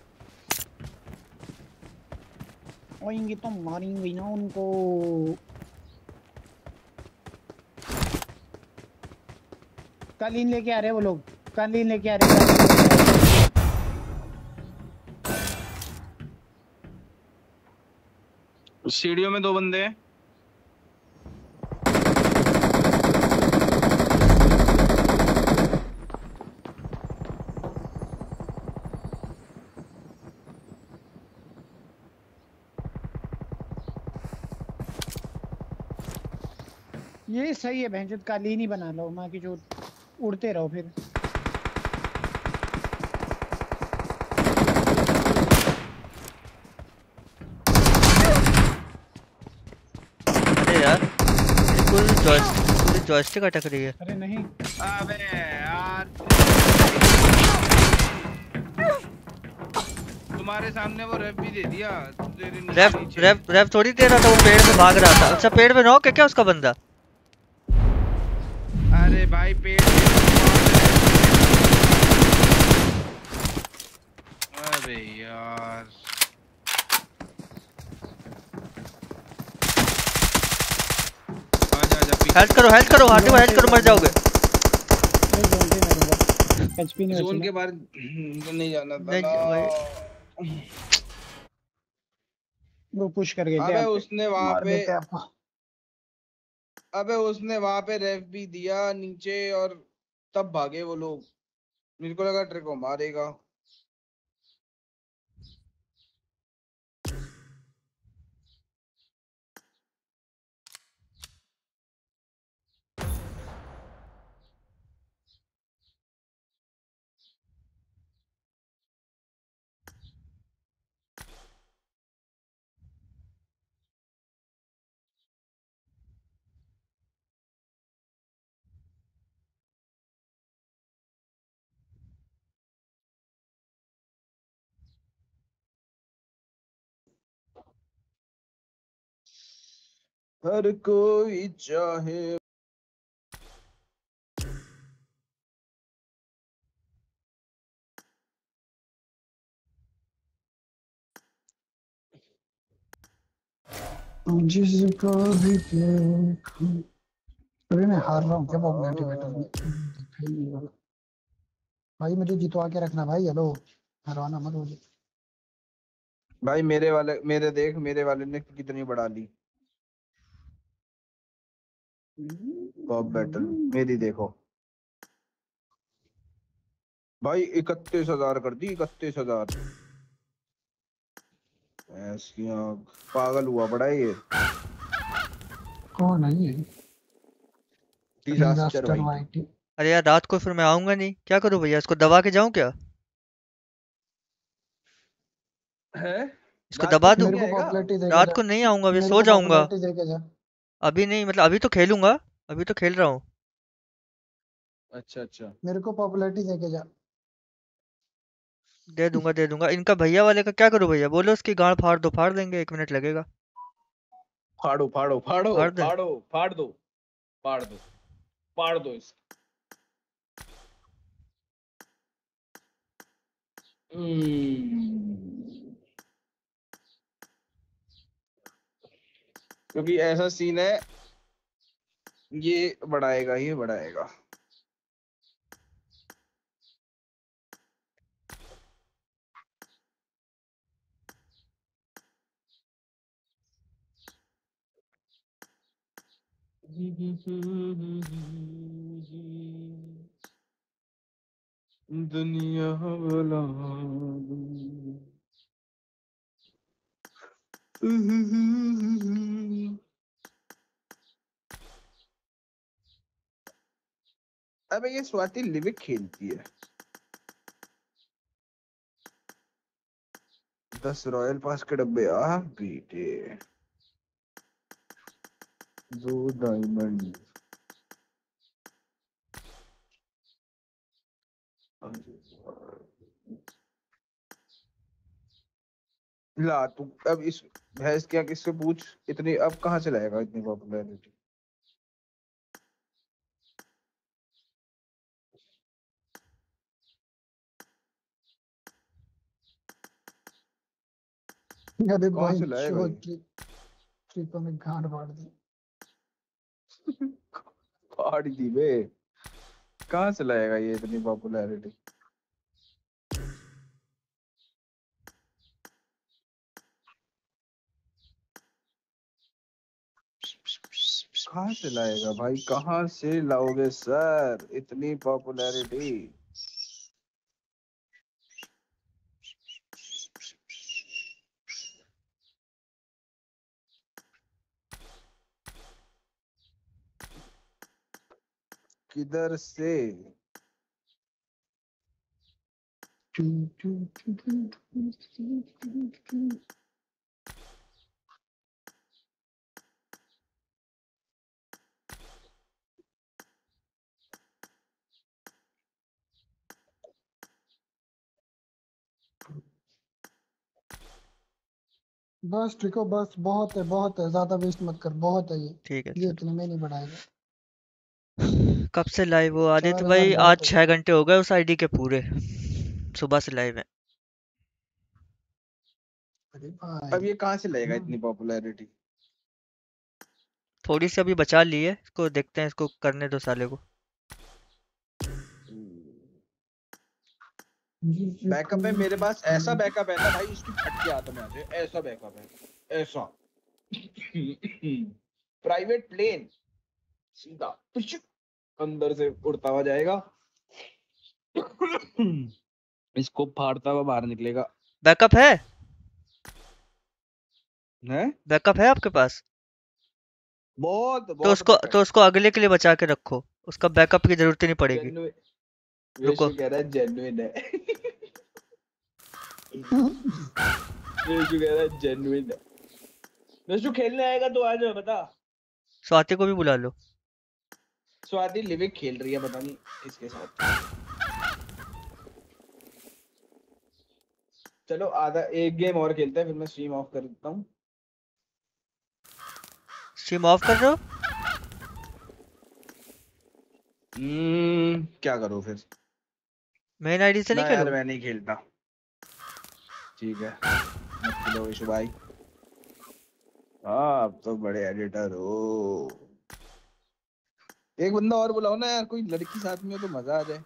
A: आएंगे तो मारेंगे ना उनको। कालीन लेके आ रहे हैं वो लोग। कालीन लेके आ रहे हैं।
B: सीढ़ियों में 2 बंदे हैं।
A: ये सही है भैंचोद, कालीन ही बना लो माँ की जो उड़ते रहो फिर।
D: अरे यार पूरी जॉयस्टिक अटक रही है।
A: अरे नहीं
B: अबे यार तुम्हारे सामने वो रेफ भी दे दिया। तेरे नीचे
D: रेफ थोड़ी दे रहा था, वो पेड़ में भाग रहा था। अच्छा पेड़ में नॉक है क्या उसका बंदा?
B: अरे भाई पेड़। अबे यार आजा
D: हेल्थ करो हाथी भाई, हेल्थ करो, मर जाओगे।
A: नहीं जोन पे मरूंगा। एचपी नहीं
B: जोन के
A: बची
B: बाहर नहीं जाना था
D: नहीं
B: ना।
A: वो पुश कर गए थे
B: अबे
A: आप पे।
B: उसने वहां
A: मार
B: पे
A: देते आपको।
B: रेफ भी दिया नीचे और तब भागे वो लोग। मेरे को लगा ट्रिक को मारेगा। हर कोई चाहे।
A: जिसको भी देखूं। अरे मैं हार रहा हूँ क्या पॉपुलैरिटी बैटल में? दिखा ही नहीं रहा। भाई मुझे जितवा के रखना भाई। हेलो हरवाना मत मुझे।
B: भाई मेरे वाले ने कितनी बढ़ा ली पॉप बैटल। मेरी देखो भाई 31,000 कर दी। 31,000 इसकी आँख पागल हुआ पड़ा है ये
A: कौन है ये?
B: डिजास्टर
A: डिजास्टर
B: भाई
A: वाइटी।
D: अरे यार रात को फिर मैं आऊंगा नहीं, क्या करूं भैया, इसको दबा के जाऊं क्या?
B: है
D: इसको
B: रात को
D: दबा दूं?
A: मेरे
B: नहीं
A: को
B: आएगा
A: पॉपुलैरिटी दे के
D: रात
A: जा।
D: को नहीं आऊंगा, अभी
A: मेरे
D: सो
A: को
D: जाऊंगा।
A: पॉपुलैरिटी दे के जा।
D: अभी नहीं, मतलब अभी तो खेलूंगा, अभी तो खेल रहा हूँ।
B: अच्छा अच्छा
A: मेरे को पॉपुलैरिटी दे के जा।
D: दे दूंगा दे दूंगा। इनका भैया वाले का क्या करूं भैया, बोलो उसकी गांड फाड़ दो, फाड़ देंगे, 1 मिनट लगेगा।
B: फाड़ो फाड़ो फाड़ो
D: फाड़ दे।
B: फाड़ो फाड़ दो फाड़ दो फाड़ दो इस क्योंकि ऐसा सीन है ये बढ़ाएगा दुनिया भला अबे ये स्वाति लिविक खेलती है 10 रॉयल पास के डब्बे आ बेटे 2 डायमंड ला तू अब इस भैंस क्या किससे पूछ इतनी अब कहाँ से लाएगा इतनी पॉपुलैरिटी
A: अरे
B: कहाँ
A: भाई
B: से लाएगा
A: जो
B: ये
A: ट्रिप में गांड फाड़ दी।
B: फाड़ दी बे कहाँ से लाएगा ये इतनी पॉपुलैरिटी कहाँ से लाएगा भाई कहाँ से लाओगे सर इतनी पॉपुलैरिटी किधर से
A: बस ट्रिको बस बहुत है ज्यादा वेस्ट मत कर बहुत है
D: ठीक है
A: ये
D: चलो।
A: इतने में नहीं बढ़ाएगा।
D: कब से लाइव हो आदित्य
A: 4000
D: भाई? आज
A: बहुत है।
D: 6 घंटे हो गए उस आईडी के पूरे, सुबह से लाइव है।
A: अरे
B: अब
A: भाई
B: ये कहाँ से लाएगा इतनी पॉपुलैरिटी
D: थोड़ी सी अभी बचा ली है, इसको देखते हैं, इसको करने दो साले को।
B: बैकअप है मेरे पास ऐसा बैकअप है ना भाई इसकी फट के हाथ में आ जाए ऐसा बैकअप है ऐसा प्राइवेट प्लेन सीधा पिशुक, अंदर से उड़ता हुआ जाएगा इसको फाड़ता हुआ बाहर निकलेगा
D: बैकअप है?
B: है
D: बैकअप है आपके पास?
B: बहुत
D: तो
B: बहुत
D: उसको
B: बैकअप
D: तो उसको अगले के लिए बचा के रखो, उसका बैकअप की जरूरत ही नहीं पड़ेगी।
B: जेन्युइन
D: रुको।
B: विशु कह रहा है जेन्युइन है विशु कह रहा है जेन्युइन है विशु खेलने आएगा तो आ जाओ बता
D: स्वाति को भी बुला लो।
B: स्वाति लिविक खेल रही है पता नहीं किसके साथ चलो आधा एक गेम और खेलते हैं फिर मैं स्ट्रीम ऑफ कर देता हूँ
D: स्ट्रीम ऑफ कर रहे हो?
B: क्या करूँ फिर
D: मेन आईडी से नहीं
B: ना यार
D: खेलो?
B: मैं नहीं खेलता ठीक है मत खेलो विशु भाई हाँ अब तो बड़े एडिटर हो एक बंदा और बुलाओ ना यार कोई लड़की साथ में हो तो मजा आ जाए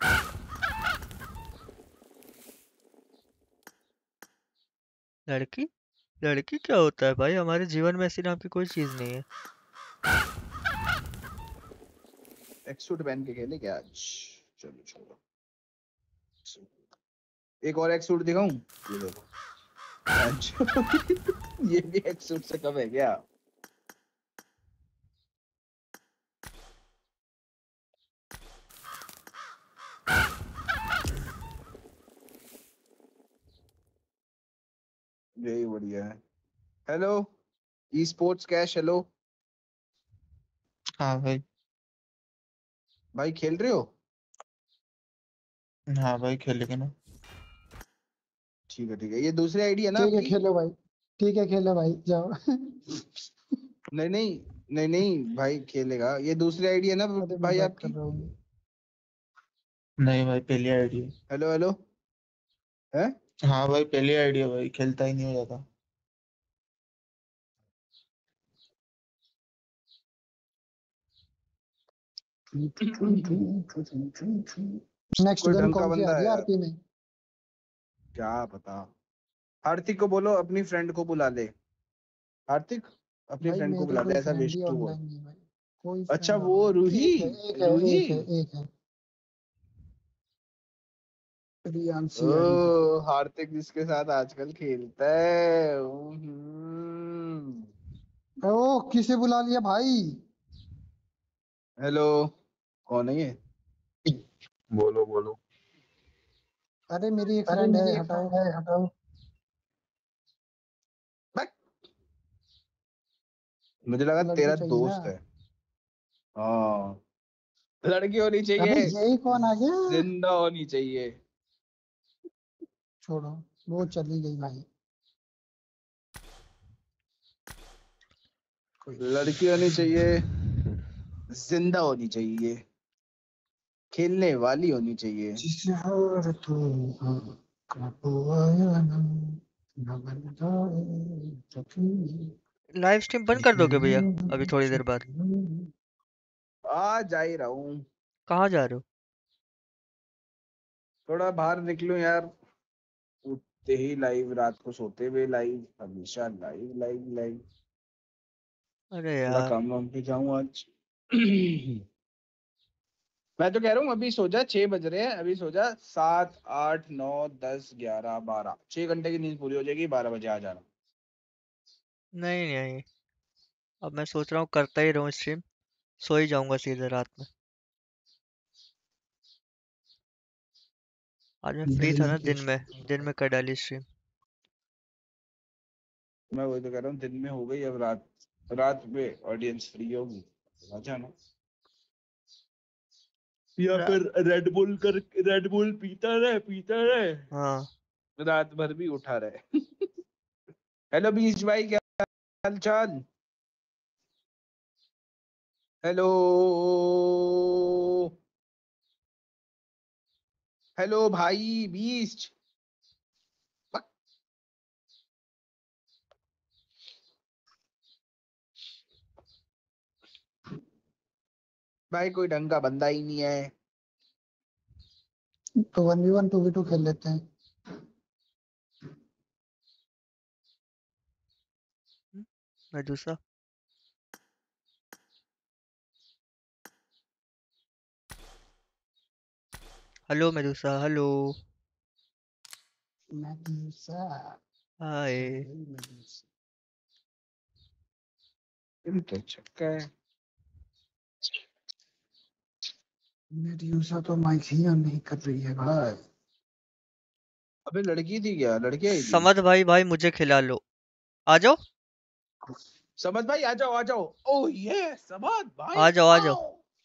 D: लड़की? लड़की क्या होता है भाई, हमारे जीवन में ऐसी नाम की कोई चीज नहीं है।
B: एक सूट पहन के खेले क्या आज चलो चलो एक और एक सूट दिखाऊं ये देखो
G: अच्छा ये भी एक सूट से कम है क्या? यही बढ़िया है। Hello E sports cash, hello
H: हाँ भाई।
G: भाई खेल रहे हो?
H: हाँ भाई खेलेंगे ना।
G: ठीक है, ये दूसरी आईडी है ना
A: ठीक है
G: आपकी?
A: खेलो भाई, ठीक है खेलो भाई, जाओ।
G: नहीं नहीं नहीं नहीं भाई खेलेगा, ये दूसरी आईडी है ना
A: अरे
G: भाई
A: मजाक कर
G: आपकी?
A: रहा हूँ।
H: नहीं भाई पहली आईडी है।
G: हेलो हेलो है।
H: हाँ भाई पहली आईडी है भाई, खेलता ही नहीं हो जाता।
A: नेक्स्ट
G: कोई
A: गन
G: ढंग का
A: कौन सी आ
G: बंदा
A: रही
G: है
A: है
G: यार,
A: आरपी में?
G: क्या आरती को बोलो अपनी फ्रेंड को बुला ले। आर्थिक अपनी
A: भाई
G: फ्रेंड को
A: मेरी
G: बुला ले,
A: कोई
G: ऐसा
A: फ्रेंड
G: विश
A: ही
G: टू बोल।
A: ऑनलाइन नहीं है भाई, कोई
G: अच्छा
A: फ्रेंड
G: वो
A: ऑनलाइन
G: रूही,
A: एक है, एक है,
G: रूही।
A: एक है, एक है। रियांसी आई है।
G: ओ हार्दिक जिसके साथ आजकल खेलता है।
A: ओ किसे बुला लिया भाई?
G: हेलो कौन है ये?
H: बोलो बोलो।
A: अरे मेरी एक
H: अरे
A: फ्रेंड है,
H: मेरी एक
A: हटाओ।
H: फ्रेंड है, हटाओ।
G: बक, मुझे लगा
A: लड़की
G: तेरा
A: चाहिए ना?
G: दोस्त है। हाँ लड़की होनी
A: अबे
G: चाहिए,
A: यही कौन आ गया?
G: जिंदा होनी चाहिए।
A: छोड़ो, वो चली गई भाई। कोई
G: लड़की होनी चाहिए, जिंदा होनी चाहिए, खेलने वाली होनी चाहिए।
A: जिसे हार तू हाँ, कब आया ना बन जाए सकी,
D: लाइव स्ट्रीम बंद कर दोगे भैया अभी थोड़ी देर बाद?
G: आ जा ही रहा हूँ,
D: कहाँ जा रहे हो?
G: थोड़ा बाहर निकलूं यार। उठते ही लाइव, रात को सोते हुए लाइव, हमेशा लाइव लाइव लाइव।
D: अरे
G: थोड़ा
D: यार,
G: काम वाम पे जाऊं आज। मैं तो कह रहा हूँ अभी सो जा, 6 बज रहे हैं, अभी सो जा, 7 8 9 10 11 12, 6 घंटे की नींद पूरी हो जाएगी, 12 बजे आ जाना।
D: नहीं नहीं, अब मैं सोच रहा हूँ करता ही रहूँ स्ट्रीम, सो ही जाऊंगा सीधे रात में। आज मैं फ्री था ना दिन में कर डाली स्ट्रीम।
G: मैं वही तो कह रहा हूँ, दिन में हो गई, अब रात, रात में ऑडियंस फ्री होगी, आ जाना। या
D: रा...
G: फिर रेड बुल पीता रहे,
D: हाँ।
G: रात भर भी उठा रहे। हेलो बीच भाई, क्या हाल चाल? हेलो हेलो भाई बीस्ट। भाई कोई ढंग का बंदा ही नहीं है।
A: तो 1v1 2v2 खेल लेते हैं।
D: Medusa, hello Medusa, hello.
A: Medusa
D: hi.
A: चल गई मेडूसा।
G: तुम तो छक्का है।
A: मेडूसा तो माइक ही ऑन नहीं कर रही है भाई।
G: अबे लड़की थी क्या, लड़की आई थी?
D: समद भाई मुझे खिला लो, आ जाओ।
G: समझ भाई आ जाओ आ जाओ। ओह ये समझ भाई
D: आ जाओ आ जाओ।
G: आओ।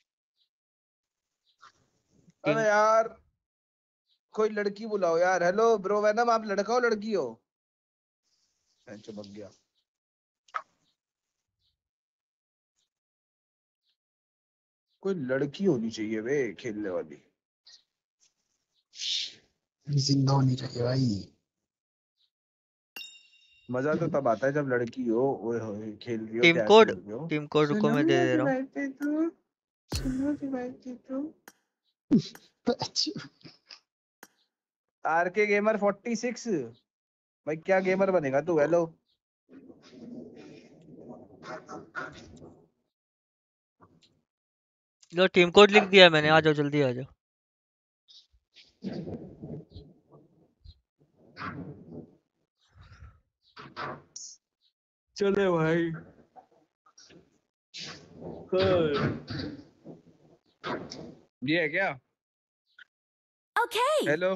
D: किंग।
G: अरे यार कोई लड़की बुलाओ यार। हेलो ब्रो वैनम, आप लड़का हो लड़की हो? चमक गया। कोई लड़की होनी चाहिए वे खेलने वाली।
A: जिंदा होनी चाहिए भाई।
G: मजा तो तब आता है जब लड़की हो, ओए होए खेल रही हो, क्या खेल रही हो।
D: टीम कोड रुको
G: सुनो
D: मैं दे दे
G: मेरी
D: रहा हूँ।
G: बातें तू, सुनो मेरी बातें तू। आरके गेमर 46, भाई क्या गेमर बनेगा तू? हेलो
D: लो टीम कोड लिख दिया मैंने, आ जाओ जल्दी आ जाओ।
G: चले भाई। ये है क्या?
F: Okay.
G: हेलो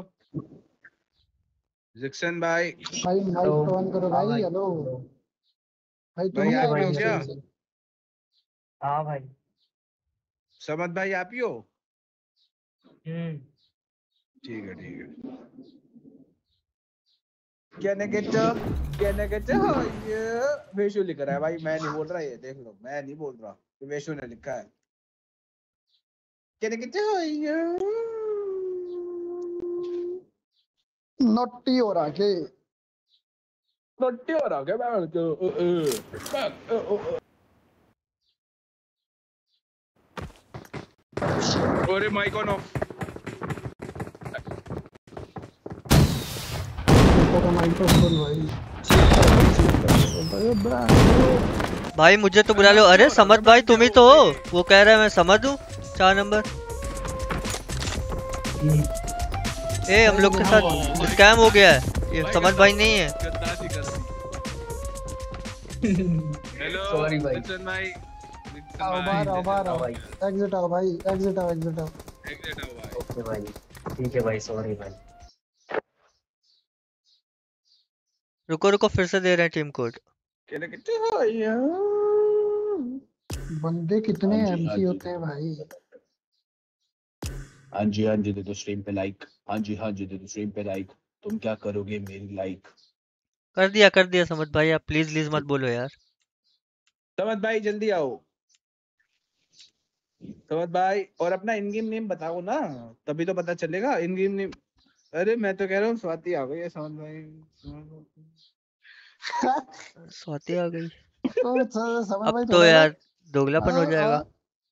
G: जिक्सन भाई।
A: भाई माइक तो ऑन करो भाई। हेलो भाई, तुम
G: भाई
A: ही
G: आप
A: आए
G: ही हो
A: हो
G: क्या?
A: स्ट्रीम से?
C: हाँ भाई।
G: समद भाई आप ही हो?
C: हम्म।
G: ठीक है ठीक है। क्या नेगेटिव ये वेशु लिख रहा है भाई, मैं नहीं बोल रहा, ये देख लो, मैं नहीं बोल रहा, ये वेशु ने लिखा है। क्या नेगेटिव ये
A: नॉटी हो रहा के
G: नोटी हो रहा क्या? अरे माइक ऑन ऑफ।
A: तो माइक तो फुल भाई।
D: भाई मुझे तो बुला लो। अरे समद भाई तुम ही तो हो। वो कह रहा है मैं समद हूँ 4 नंबर। ए हम लोग के साथ स्कैम हो गया है, ये समद भाई नहीं है।
B: गद्दारी कर दी। हेलो
I: Sorry भाई।
B: जिक्सन भाई।
A: आओ बाहर आओ बाहर आओ। एग्जिट आओ भाई, एग्जिट आओ एग्जिट आओ।
B: एग्जिट आओ भाई।
I: ओके भाई, ठीक है भाई, सॉरी भाई।
D: रुको रुको फिर से दे रहे हैं टीम कोड।
G: क्या नेगेटिव ये
A: बंदे कितने
H: हाँ जी,
A: एमसी
H: हाँ जी।
A: होते हैं भाई।
H: हाँ जी दे दो स्ट्रीम पे लाइक। हाँ जी दे दो स्ट्रीम पे लाइक। तुम क्या करोगे मेरी लाइक?
D: कर दिया समद भाई। आप प्लीज प्लीज मत बोलो यार।
G: समद भाई जल्दी आओ। समद भाई, और अपना इन गेम नेम बताओ ना, तभी तो पता चलेगा इन गेम नेम। अरे मैं तो कह रहा हूँ स्वाति आ गई है। समद भाई
D: स्वाति आ गई।
A: तो समझ
D: अब
A: भाई
D: तो
A: थोड़ा
D: यार दोगलापन हो जाएगा।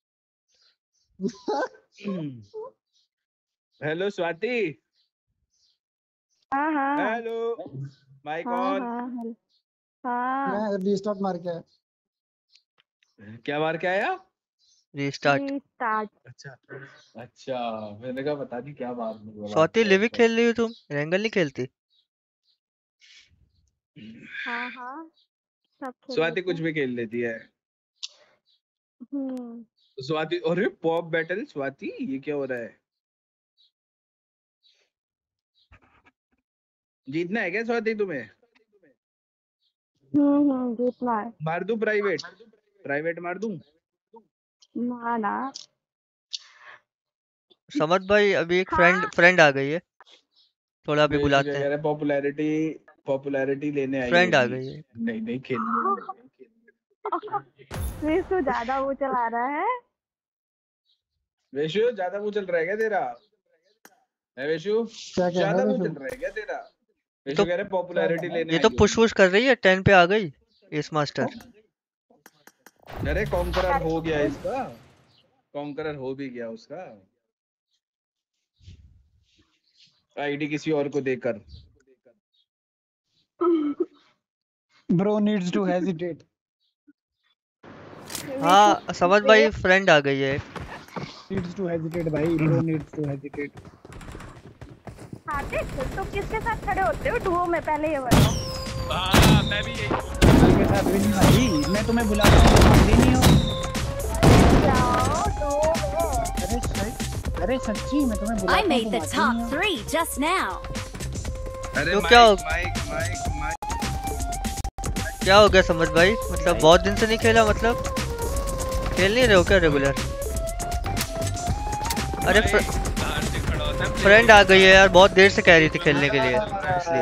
G: हेलो स्वाति।
J: हाँ हाँ
G: हेलो माइक
J: हाँ
G: ऑन।
J: हाँ हाँ
A: मैं रिस्टार्ट मार के आया।
G: क्या मार के आया?
D: रीस्टार्ट।
J: रीस्टार्ट।
G: अच्छा अच्छा, मैंने कहा बता दी क्या बात है।
D: स्वाति लिविक खेल रही हो तुम? रेंगल नहीं खेलती?
J: हाँ हाँ सब खेल
G: स्वाति
J: लेते
G: कुछ
J: हैं।
G: भी खेल लेती है।
J: हम्म
G: स्वाति, अरे पॉप बैटल स्वाति, ये क्या हो रहा है? जीतना है क्या स्वाति तुम्हें?
J: जीतना है।
G: मार दूं प्राइवेट? प्राइवेट मार दूं?
J: ना ना
D: समद भाई अभी एक
J: हाँ।
D: फ्रेंड आ गई है, थोड़ा अभी
G: ये
D: बुलाते
G: क्या कह
D: हैं।
G: रहा है? पॉपुलैरिटी लेने आई
D: फ्रेंड आ
G: होगी।
D: गई है।
G: नहीं नहीं खेलनी
J: विशु ज्यादा वो चला रहा है।
G: वेशु ज्यादा मुंह चल रहा है क्या तेरा? है वेशु?
A: क्या कह रहा
G: ज्यादा
A: है
G: मुंह
A: वेशु?
G: चल रहा है क्या तेरा?
D: तो
G: वेशु कह रहे पॉपुलैरिटी लेने
D: ये
G: आई
D: तो
G: होगी।
D: पुश पुश कर रही है, 10 पे आ गई एस मास्टर।
G: अरे कॉन्करर हो गया इसका, कॉन्करर हो भी गया उसका, आईडी किसी और को देकर।
A: Bro needs to hesitate.
D: हाँ समद भाई फ्रेंड आ गई है।
A: नीड्स टू हेजिटेट भाई, ब्रो नीड्स टू हेजिटेट।
J: हाँ देख तुम किसके साथ खड़े होते हो डुओ में, पहले ये बताओ।
B: हाँ मैं भी यही।
A: के साथ भी नहीं भाई, मैं तुम्हें बुलाता हूँ तुम आते नहीं हो।
J: जाओ डुओ में।
A: अरे सही, अरे सच्ची मैं तुम्हें बुलाता
F: I
A: हूँ
F: made
A: तुम
F: the
A: आते
F: top
A: नहीं हो।
F: 3 just now.
G: अरे
D: तो क्या हो-
G: माइक
D: क्या हो गया समद भाई? मतलब बहुत दिन से नहीं खेला, मतलब खेल नहीं रहे हो क्या रेगुलर? अरे
B: बाहर से खड़ा होता है।
D: फ्रेंड आ गई है यार, बहुत देर से कह रही थी खेलने के लिए, इसलिए।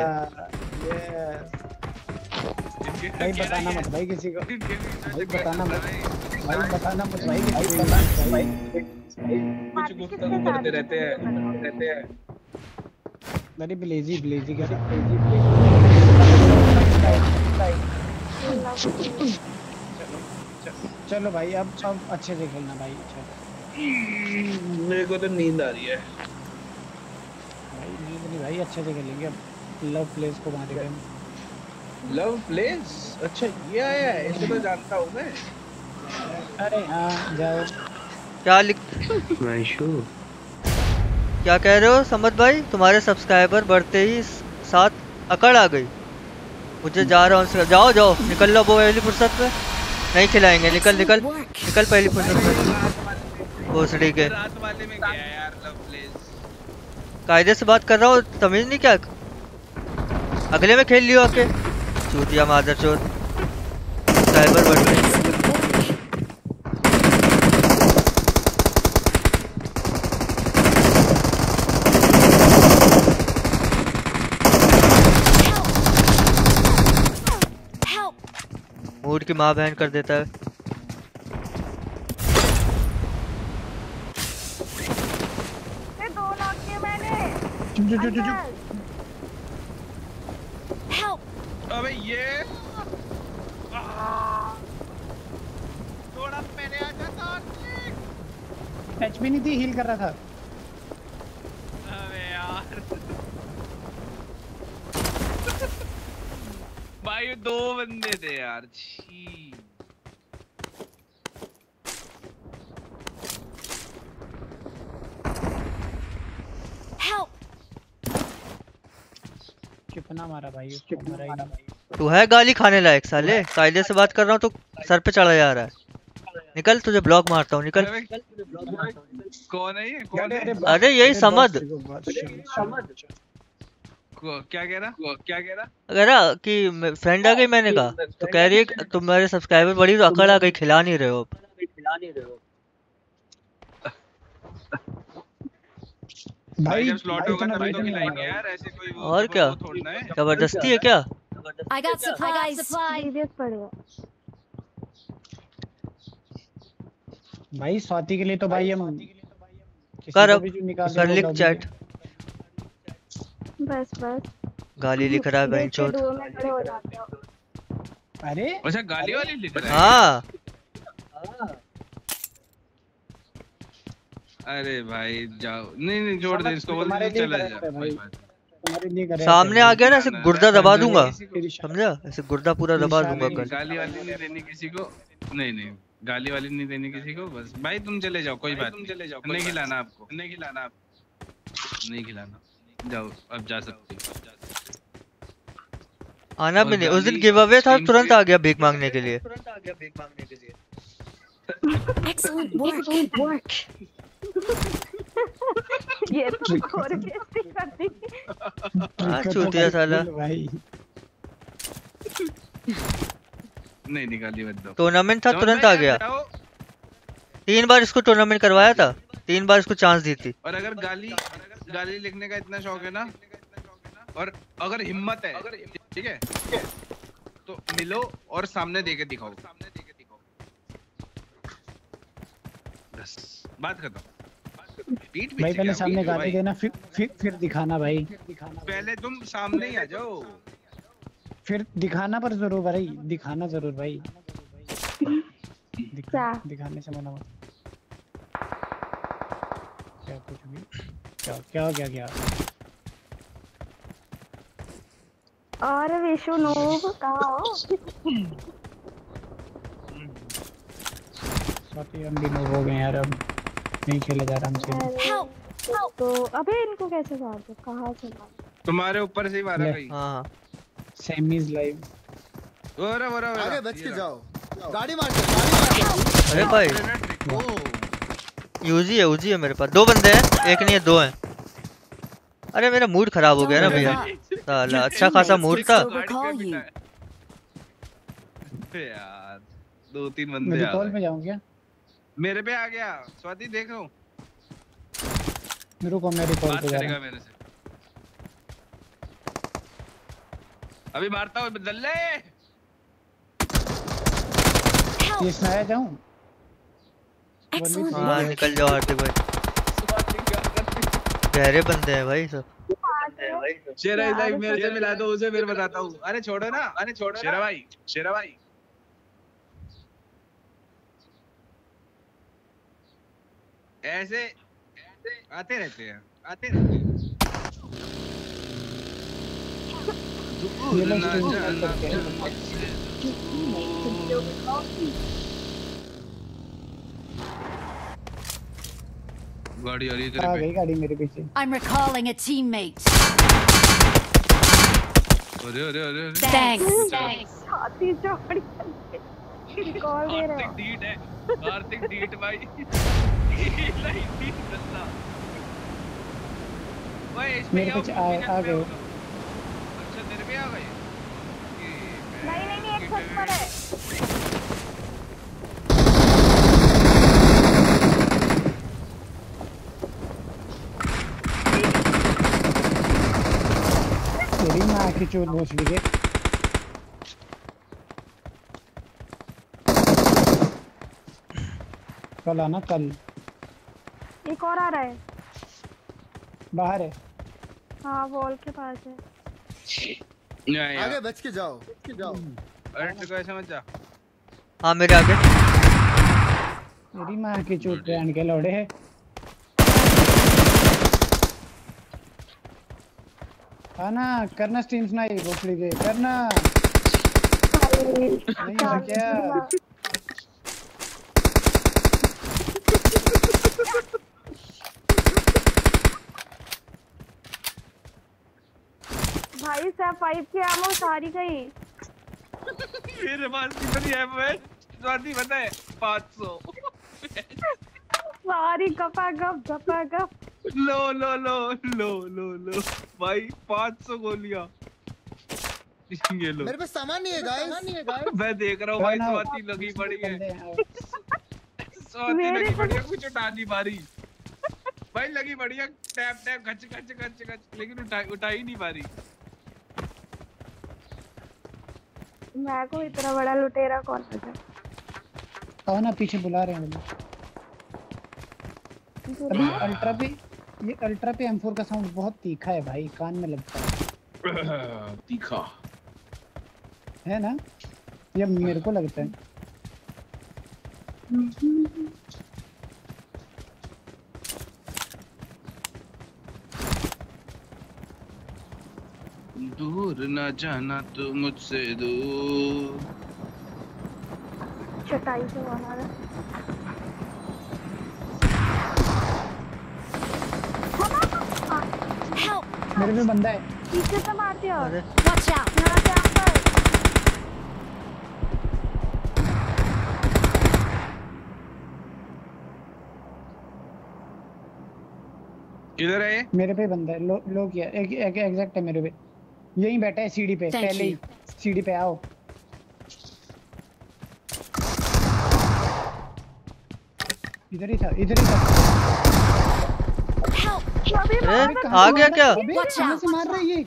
A: भाई बताना मत भाई किसी को, भाई बताना मत, भाई बताना मत भाई किसी को।
G: कुछ गुफ्तगू करते रहते हैं।
A: अरे ब्लेजी ब्लेजी क्या चलो भाई, अब अच्छे से खेलना भाई। चलो
G: मेरे को तो नींद आ रही है
A: भाई, नींद नहीं भाई, अच्छे से खेलेंगे। अब लव प्लेस को मारेंगे हम।
G: Love place? अच्छा ये आया है, इसे तो जानता हूँ मैं।
A: अरे हाँ जाओ।
D: क्या लिख क्या कह रहे हो समद भाई? तुम्हारे सब्सक्राइबर बढ़ते ही साथ अकड़ आ गई, मुझे जा रहा हूँ, जाओ जाओ निकल लो वो पहली फुर्सत में, नहीं खिलाएंगे, निकल निकल निकल पहली फुर्सत में। भोसड़ी के
B: रात वाले में गया यार लवलेस।
D: कायदे से बात कर रहा हूँ, तमीज नहीं क्या? अगले में खेल लियो आके, चूतिया मादरचोद, साइबर बढ़ गई। मूड की माँ बहन कर देता है।
J: दो नॉक किए मैंने।
B: अबे ये थोड़ा पहले आ जाता।
A: टच भी नहीं थी, हील कर रहा था।
B: अबे यार भाई दो बंदे थे यार, छी।
A: कितना मारा भाई उसको, मारा ही नहीं।
D: तू है गाली खाने लायक साले, कायदे से बात कर रहा हूँ तो सर पे चढ़ा जा रहा है। निकल, तुझे ब्लॉक मारता हूँ, निकल।
B: कौन है ये? कौन है?
D: अरे यही समझ।
B: क्या कह रहा? क्या कह रहा?
D: अगर कि फ्रेंड आ गई, मैंने कहा तो कह रही है तुम मेरे सब्सक्राइबर बड़ी तो अकड़ आ गई, खिला नहीं रहे हो।
B: भाई जब स्लॉट होगा तभी तो खिलाएंगे यार, ऐसे कोई वो
D: और क्या
B: थोड़ना है।
D: जबरदस्ती है क्या?
F: I got supplies.
J: सीरियस पड़ेगा
A: भाई स्वाति के लिए तो भाई हम
D: कर अब कर लिख चैट।
J: बस बस
D: गाली लिख रहा है बेंचोद।
J: डुओ में खड़े हो जाते हो।
A: अरे
B: अच्छा गाली वाली लिख रहा है।
D: हाँ
B: अरे भाई जाओ, नहीं नहीं छोड़ दे इसको, बोल दे चला जा। कोई बात नहीं।
D: सामने आ गया ना, ऐसे गुर्दा दबा दूंगा, समझा? ऐसे गुर्दा पूरा दबा दूंगा कल।
B: गाली वाली नहीं देनी किसी को, नहीं नहीं गाली वाली नहीं देनी किसी को। बस भाई तुम चले जाओ, कोई बात नहीं। नहीं खिलाना आपको, नहीं खिलाना आपको, नहीं खिलाना। जाओ अब जा सकते हो।
D: आना भी नहीं, उस दिन गिव अवे था, तुरंत आ गया भीख मांगने के लिए।
F: Excellent work.
J: ये तो और बेइज्जती कर दी।
D: चूतिया साला।
B: नहीं निकाली मत दो।
D: टूर्नामेंट था, तुरंत आ गया। 3 बार इसको टूर्नामेंट करवाया था, 3 बार इसको चांस दी थी।
B: और अगर गाली लिखने का इतना शौक है ना, और अगर हिम्मत है, ठीक है, तो मिलो और सामने देके दिखाओ। बस बात खत्म।
A: भाई पहले सामने गाली देना, फिर दिखाना भाई।
B: पहले तुम सामने ही आ जाओ,
A: फिर दिखाना पर जरूर भाई, दिखाना जरूर भाई। दिखाने से मना मत। क्या कुछ भी क्या
J: और विशु नूब कहाँ हो?
A: स्वाति हम भी नूब हो गए यार, अब नहीं खेला जा रहा हमसे।
J: तो अबे इनको कैसे मार दो? कहाँ से मार?
B: तुम्हारे ऊपर से ही मारा गई।
D: हाँ
A: सेमीज लाइव।
E: आगे बच के जाओ, गाड़ी मार दो।
D: अरे भाई यूजी है मेरे पास, 2 बंदे हैं, एक नहीं है 2 हैं। अरे मेरा मूड खराब हो गया ना भैया, साला अच्छा खासा मूड था
B: यार। 2-3 बंदे आ
A: कॉल पे जाऊं क्या?
B: मेरे पे आ गया। स्वाति देखो,
A: मेरे को मेरी कॉल पे जा रहा है
B: मेरे से। अभी मारता हूँ दल्ले।
A: ये स्नाया जाऊं?
D: हाँ निकल जाओ हार्दिक भाई, गहरे बंदे हैं भाई सब।
B: शेरा लाइव मेरे से मिला दो उसे, फिर बताता हूँ। अरे छोड़ो ना, शेरा भाई ऐसे आते रहते हैं। गाड़ी आ रही है तेरे पे।
A: गाड़ी मेरे पीछे।
F: I'm recalling a teammate.
B: अरे अरे अरे अरे
F: Thanks.
J: छाती चौड़ी कॉल दे रहे
B: आर्थिक
J: हो।
B: डीट है, आर्थिक डीट भाई। लाइन डीट बंदा। भाई इस पे
A: मेरे
B: आओ,
A: कुछ
B: ब्लू
A: आ
B: पे
A: गए।
B: अच्छा तेरे पे आ गए।
J: नहीं एक छत पर है।
A: तेरी माँ की चोट भोसड़ी के। कल आना कल।
J: एक और आ रहा है।
A: बाहर है।
J: हाँ वॉल के पास है।
E: आगे बच के जाओ।
B: अरे तू कैसे मत जा।
D: हाँ मेरे आगे।
A: तेरी माँ की चोट पहन के लौड़े है। आना करना स्ट्रीम सुनाई भोसड़ी के करना। नहीं है क्या?
J: भाई सब 5 की आमो सारी गई।
B: मेरे पास कितनी है मैं स्वाति पता है 500।
J: सारी गपा गप।
B: लो लो लो लो लो लो भाई 500 गोलियां। ये लो
E: मेरे पे सामान नहीं है गाइस।
B: मैं देख रहा हूँ भाई स्वाति लगी पड़ी है। स्वाति लगी पड़ी है कुछ उठा नहीं पा रही भाई। लगी पड़ी है टैप टैप खच खच खच खच लेकिन उठा ही नहीं पा रही।
J: मैं को इतना बड़ा लुटेरा कौन है?
A: आओ ना पीछे बुला रहे हैं मुझे। अभी अल्ट्रा पे ये अल्ट्रा पे M4 का साउंड बहुत तीखा है भाई, कान में लगता है।
H: तीखा
A: है ना? ये मेरे को लगता है।
B: दूर न जाना तू मुझसे दूर।
J: चटाई से हमारा
F: Help!
A: मेरे पे बंदा है।
J: पीछे से मार दिया।
F: Watch out!
J: यहाँ से अंकल।
B: किधर है ये?
A: मेरे पे बंदा है। लो किया एक एग्जैक्ट है मेरे पे। यहीं बैठा है सीढ़ी पे।
F: Thank
A: पहले ही
F: you.
A: सीढ़ी पे आओ। इधर ही था इधर ही था।
F: Help!
J: अभी
D: अरे
J: मार दो।
D: आ गया क्या?
A: अबे
F: Watch
A: कहाँ
F: out.
A: से मार रहा है ये?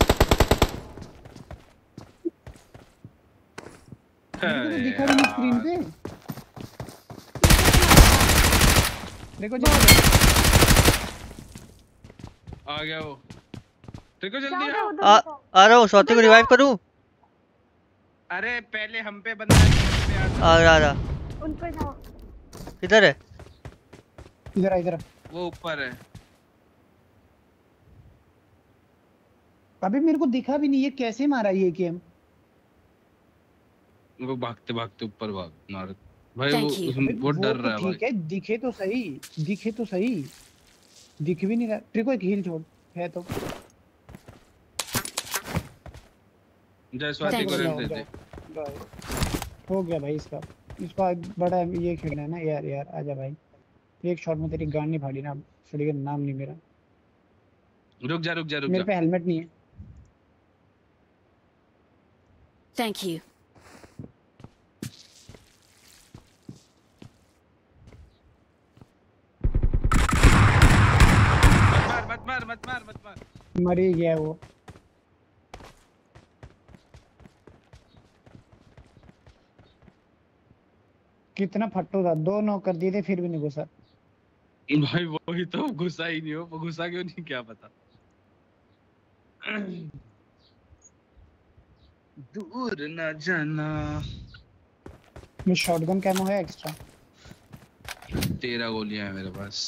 A: मेरे को तो दिखा भी नहीं स्क्रीन पे। देखो
B: आ गया वो। तेरे को जल्दी
J: जाओ,
B: आ।
J: जाओ, उधर
D: आ
J: जाओ।
D: आ रहा हूँ। स्वाति को रिवाइव करूँ?
B: अरे पहले हम पे बंदा है, हम पे आ।
D: आ रहा।
J: उन पे जाओ।
D: किधर है?
A: इधर
B: वो ऊपर है।
A: अभी मेरे को दिखा भी नहीं, ये कैसे मारा ये गेम?
B: वो भागते भागते ऊपर भाग मार भाई।
F: Thank you.
B: वो डर रहा है
A: ठीक
B: भाई।
A: है, दिखे तो सही। दिख भी नहीं रहा। तेरे को एक हील छोड़ है तो
B: जय स्वाति
F: Thank
B: को
F: you.
B: रेड दे दे।
A: हो गया भाई इसका बड़ा ये खेलना है ना यार आजा भाई। एक शॉट में तेरी गांड नहीं फाड़ी ना। छुड़ी का नाम नहीं मेरा।
B: रुक जा
A: मेरे पे हेलमेट नहीं है।
F: Thank you.
B: मत मार।
A: मर ही गया वो। कितना फट्टू था, 2 नॉक कर दिए थे फिर भी नहीं घुसा।
B: भाई वही तो घुसा ही नहीं हो। वो घुसा क्यों नहीं क्या पता। दूर न जाना।
A: ये शॉटगन कैमो है एक्स्ट्रा।
B: 13 गोलियां है मेरे पास।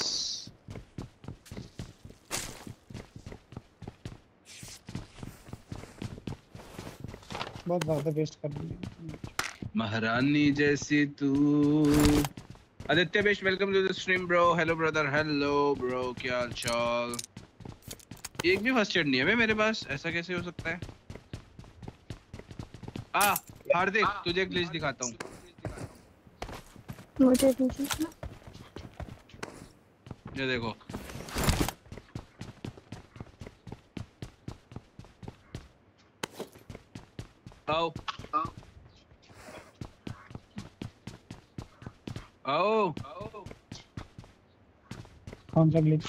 A: बहुत ज्यादा वेस्ट कर दिया।
B: महारानी जैसी तू। आदित्य बेश welcome to the stream bro. Hello brother. Hello bro, क्या हाल चाल? एक भी फर्स्ट एड नहीं है बे मेरे पास। ऐसा कैसे हो सकता है? हार्दिक तुझे ग्लिच दिखाता हूँ।
J: मुझे दीजिए।
B: ये देखो आओ आओ
A: कौन सा ग्लिच?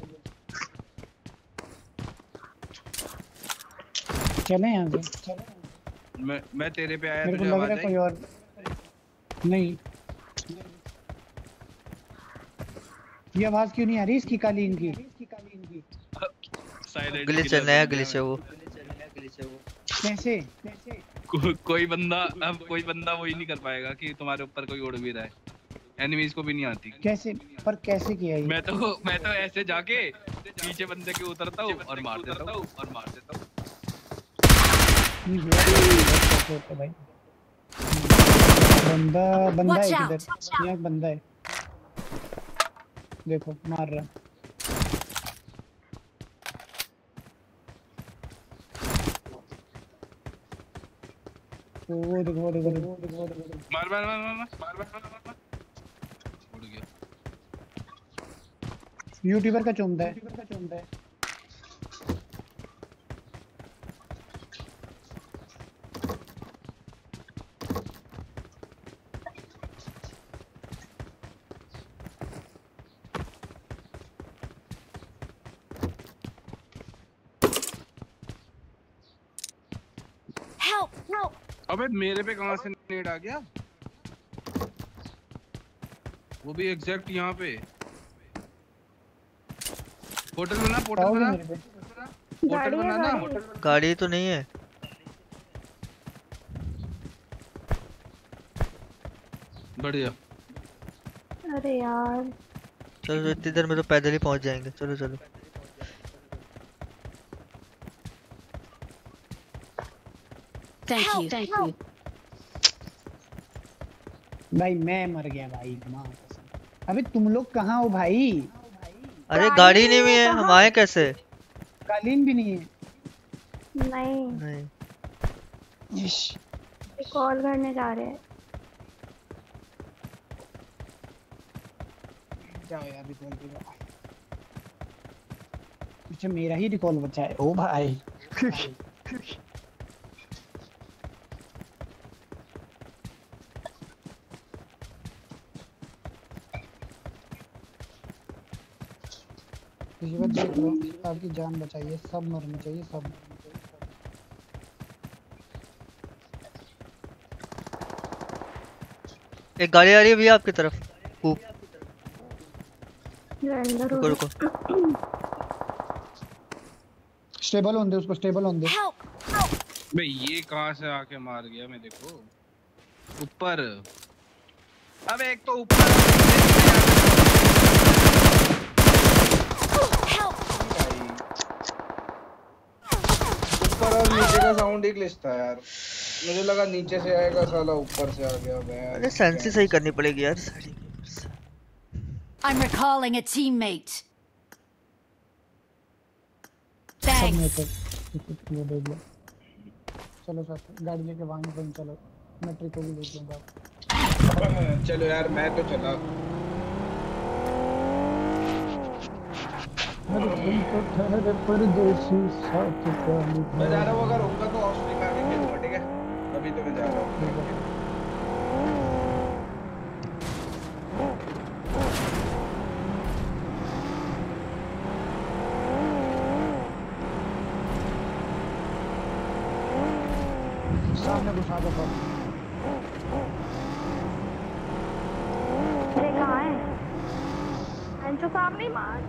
A: चले यहाँ से।
B: मैं तेरे पे आया,
A: मेरे को
B: तुझे
A: लग
B: आवाज
A: रहा है
B: आई?
A: कोई और नहीं। ये आवाज क्यों नहीं आ रही इसकी कालीन की?
B: साइलेंट
D: ग्लिच है, नया ग्लिच है वो।
A: कैसे?
B: कोई बंदा अब कोई बंदा वही नहीं कर पाएगा कि तुम्हारे ऊपर कोई उड़ भी रहा है। एनिमीज को भी नहीं आती।
A: कैसे? पर कैसे किया ये?
B: मैं तो ऐसे जाके पीछे बंदे के उतरता हूँ और मार देता हूँ।
A: भाई बंदा है
F: Watch
A: किधर?
F: out!
A: यहाँ एक बंदा है, देखो मार रहा। वो देखो
B: मार उड़ गया।
A: यूट्यूबर का चुमदा है।
F: Help! Help!
B: अबे मेरे पे कहां से नेड आ गया? वो भी एग्जैक्ट यहाँ पे। पोर्टल बना
J: गाड़ी है,
B: ना।
D: गाड़ी तो नहीं है।
B: बढ़िया।
J: अरे यार
D: चलो इतनी देर में तो पैदल ही पहुंच जाएंगे। चलो चलो।
F: Thank you. Thank you.
A: भाई मैं मर गया भाई, मां कसम। अबे तुम लोग कहाँ हो भाई?
D: अरे गाड़ी नहीं भी है, हम आए कैसे?
A: कालीन भी नहीं है।
J: नहीं कॉल करने जा रहे हैं।
A: जाओ यार रिकॉल पे जाओ। अच्छा मेरा ही रिकॉल बचा है। ओ भाई इस बार देख लो, आपकी जान बचाइए, सब मरने चाहिए, सब।
D: एक गाड़ी आ रही है भैया आपकी तरफ।
J: रुको
D: रुको।
A: स्टेबल होने दे उसको, स्टेबल होने दे।
B: बे ये कहां से आके मार गया मेरे को? ऊपर। अब एक तो ऊपर और नीचे का साउंड ही ग्लिच था यार। मुझे लगा नीचे से आएगा, साला ऊपर से आ गया।
D: अरे सेंसी सही करनी पड़ेगी यार।
F: I'm recalling a teammate.
A: सब में
F: Thanks.
A: तो वो दे दिया। चलो सर गाड़ी लेके वहां पर चलो, मैं ट्रिक को भी देख लूंगा।
B: चलो यार मैं तो चला।
A: अरे तुम तो ठहरे परदेसी साथ का
B: मैं जा रहा हूँ, अगर होगा तो ऑस्ट्रेलिया में आके खेलूंगा, ठीक है? अभी तो मैं जा रहा हूँ।
A: सामने घुसा दो पर।
J: अरे कहाँ है? अंशु सामने ही मार।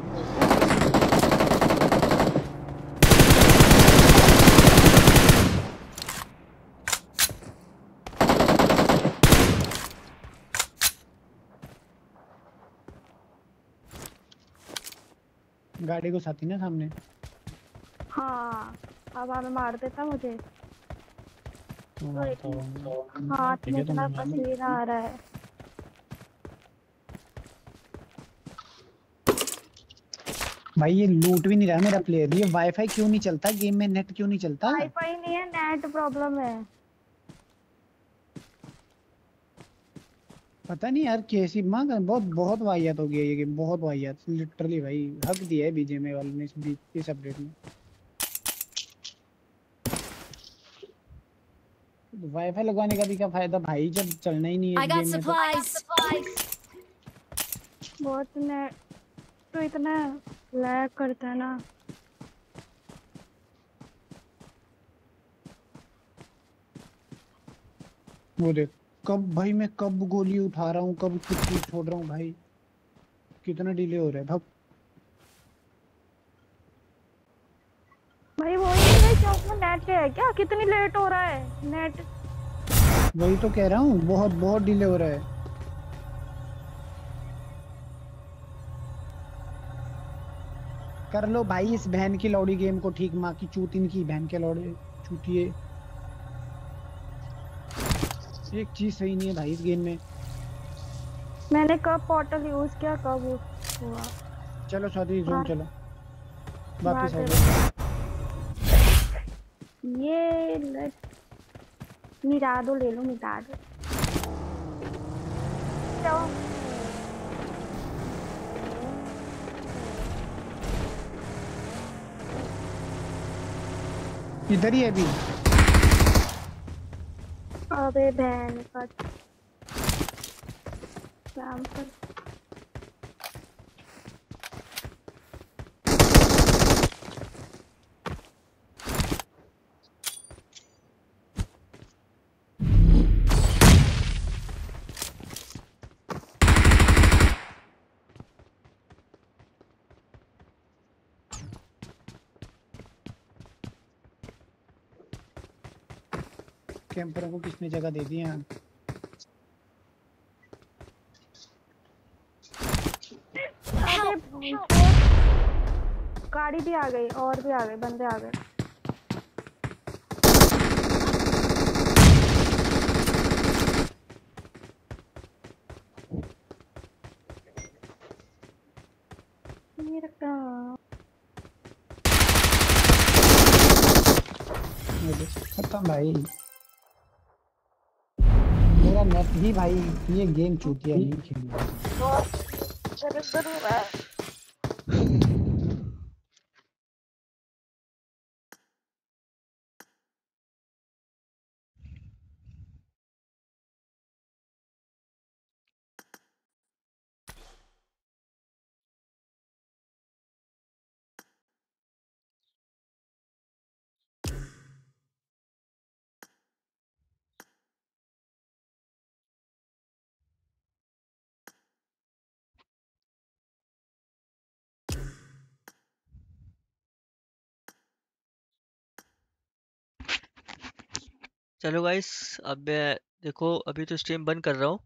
A: गाड़ी को साथी ना सामने।
J: हाँ अब हमें मार देता मुझे।
A: तो
J: हाथ में इतना पसीना आ रहा है।
A: भाई ये लूट भी नहीं रहा मेरा प्लेयर। ये वाईफाई क्यों नहीं चलता गेम में? नेट क्यों नहीं चलता?
J: वाईफाई नहीं है, नेट प्रॉब्लम है।
A: पता नहीं यार कैसी माँ का बहुत बहुत वाहियात हो गया ये गेम, बहुत वाहियात लिटरली भाई। हक दिया है बीजेएमआई वालों ने इस अपडेट में। वाईफाई लगवाने का भी क्या फायदा भाई जब चलना ही नहीं है
F: I
A: इस
F: got
A: गेम में तो।
F: supplies.
J: बहुत नेट तो इतना लैग करता है ना।
A: वो देख कब भाई मैं कब गोली उठा रहा हूँ, कब कुछ चीज छोड़ रहा हूँ भाई, कितना डिले हो रहा है भाग।
J: भाई वो ही है चौक में नेट है क्या? कितनी लेट हो रहा है नेट।
A: वही तो कह रहा हूँ, बहुत बहुत डिले हो रहा है। कर लो भाई इस बहन की लौड़ी गेम को ठीक, माँ की चूत इनकी बहन के लौड़े चूतिए। एक चीज सही नहीं है भाई इस गेम में।
J: मैंने कब पोर्टल यूज किया, कब हुआ।
A: चलो सौदी जोन चलो वापिस आ
J: बात
A: जाओ।
J: ये मिटा दो, ले लो मिटा दो। चलो
A: इधर ही है अभी।
J: अबे बहन का काम कर।
A: कैंपरों को किसने जगह दे दी है?
J: अरे गाड़ी भी आ गई और भी आ गए, बंदे आ गए। मेरा काम
A: खत्म भाई मेरा नेट भी भाई। ये गेम चूतिया नहीं खेलना।
J: जरूर हो रहा है।
D: चलो गाइस, अब मैं देखो अभी तो स्ट्रीम बंद कर रहा हूँ।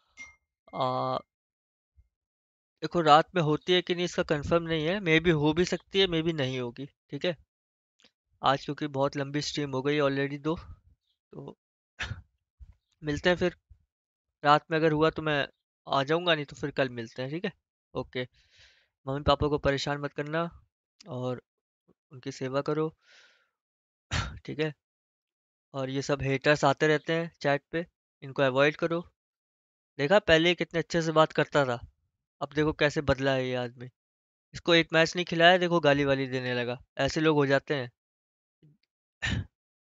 D: देखो रात में होती है कि नहीं इसका कंफर्म नहीं है, मे बी हो भी सकती है, मे बी नहीं होगी। ठीक है, आज क्योंकि बहुत लंबी स्ट्रीम हो गई ऑलरेडी दो, तो मिलते हैं फिर। रात में अगर हुआ तो मैं आ जाऊंगा, नहीं तो फिर कल मिलते हैं। ठीक है, ओके। मम्मी पापा को परेशान मत करना और उनकी सेवा करो। ठीक है, और ये सब हेटर्स आते रहते हैं चैट पे, इनको अवॉइड करो। देखा पहले ये कितने अच्छे से बात करता था, अब देखो कैसे बदला है ये आदमी। इसको एक मैच नहीं खिलाया, देखो गाली वाली देने लगा। ऐसे लोग हो जाते हैं।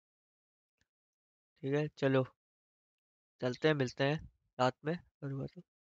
D: ठीक है चलो, चलते हैं, मिलते हैं रात में अगर हुआ तो।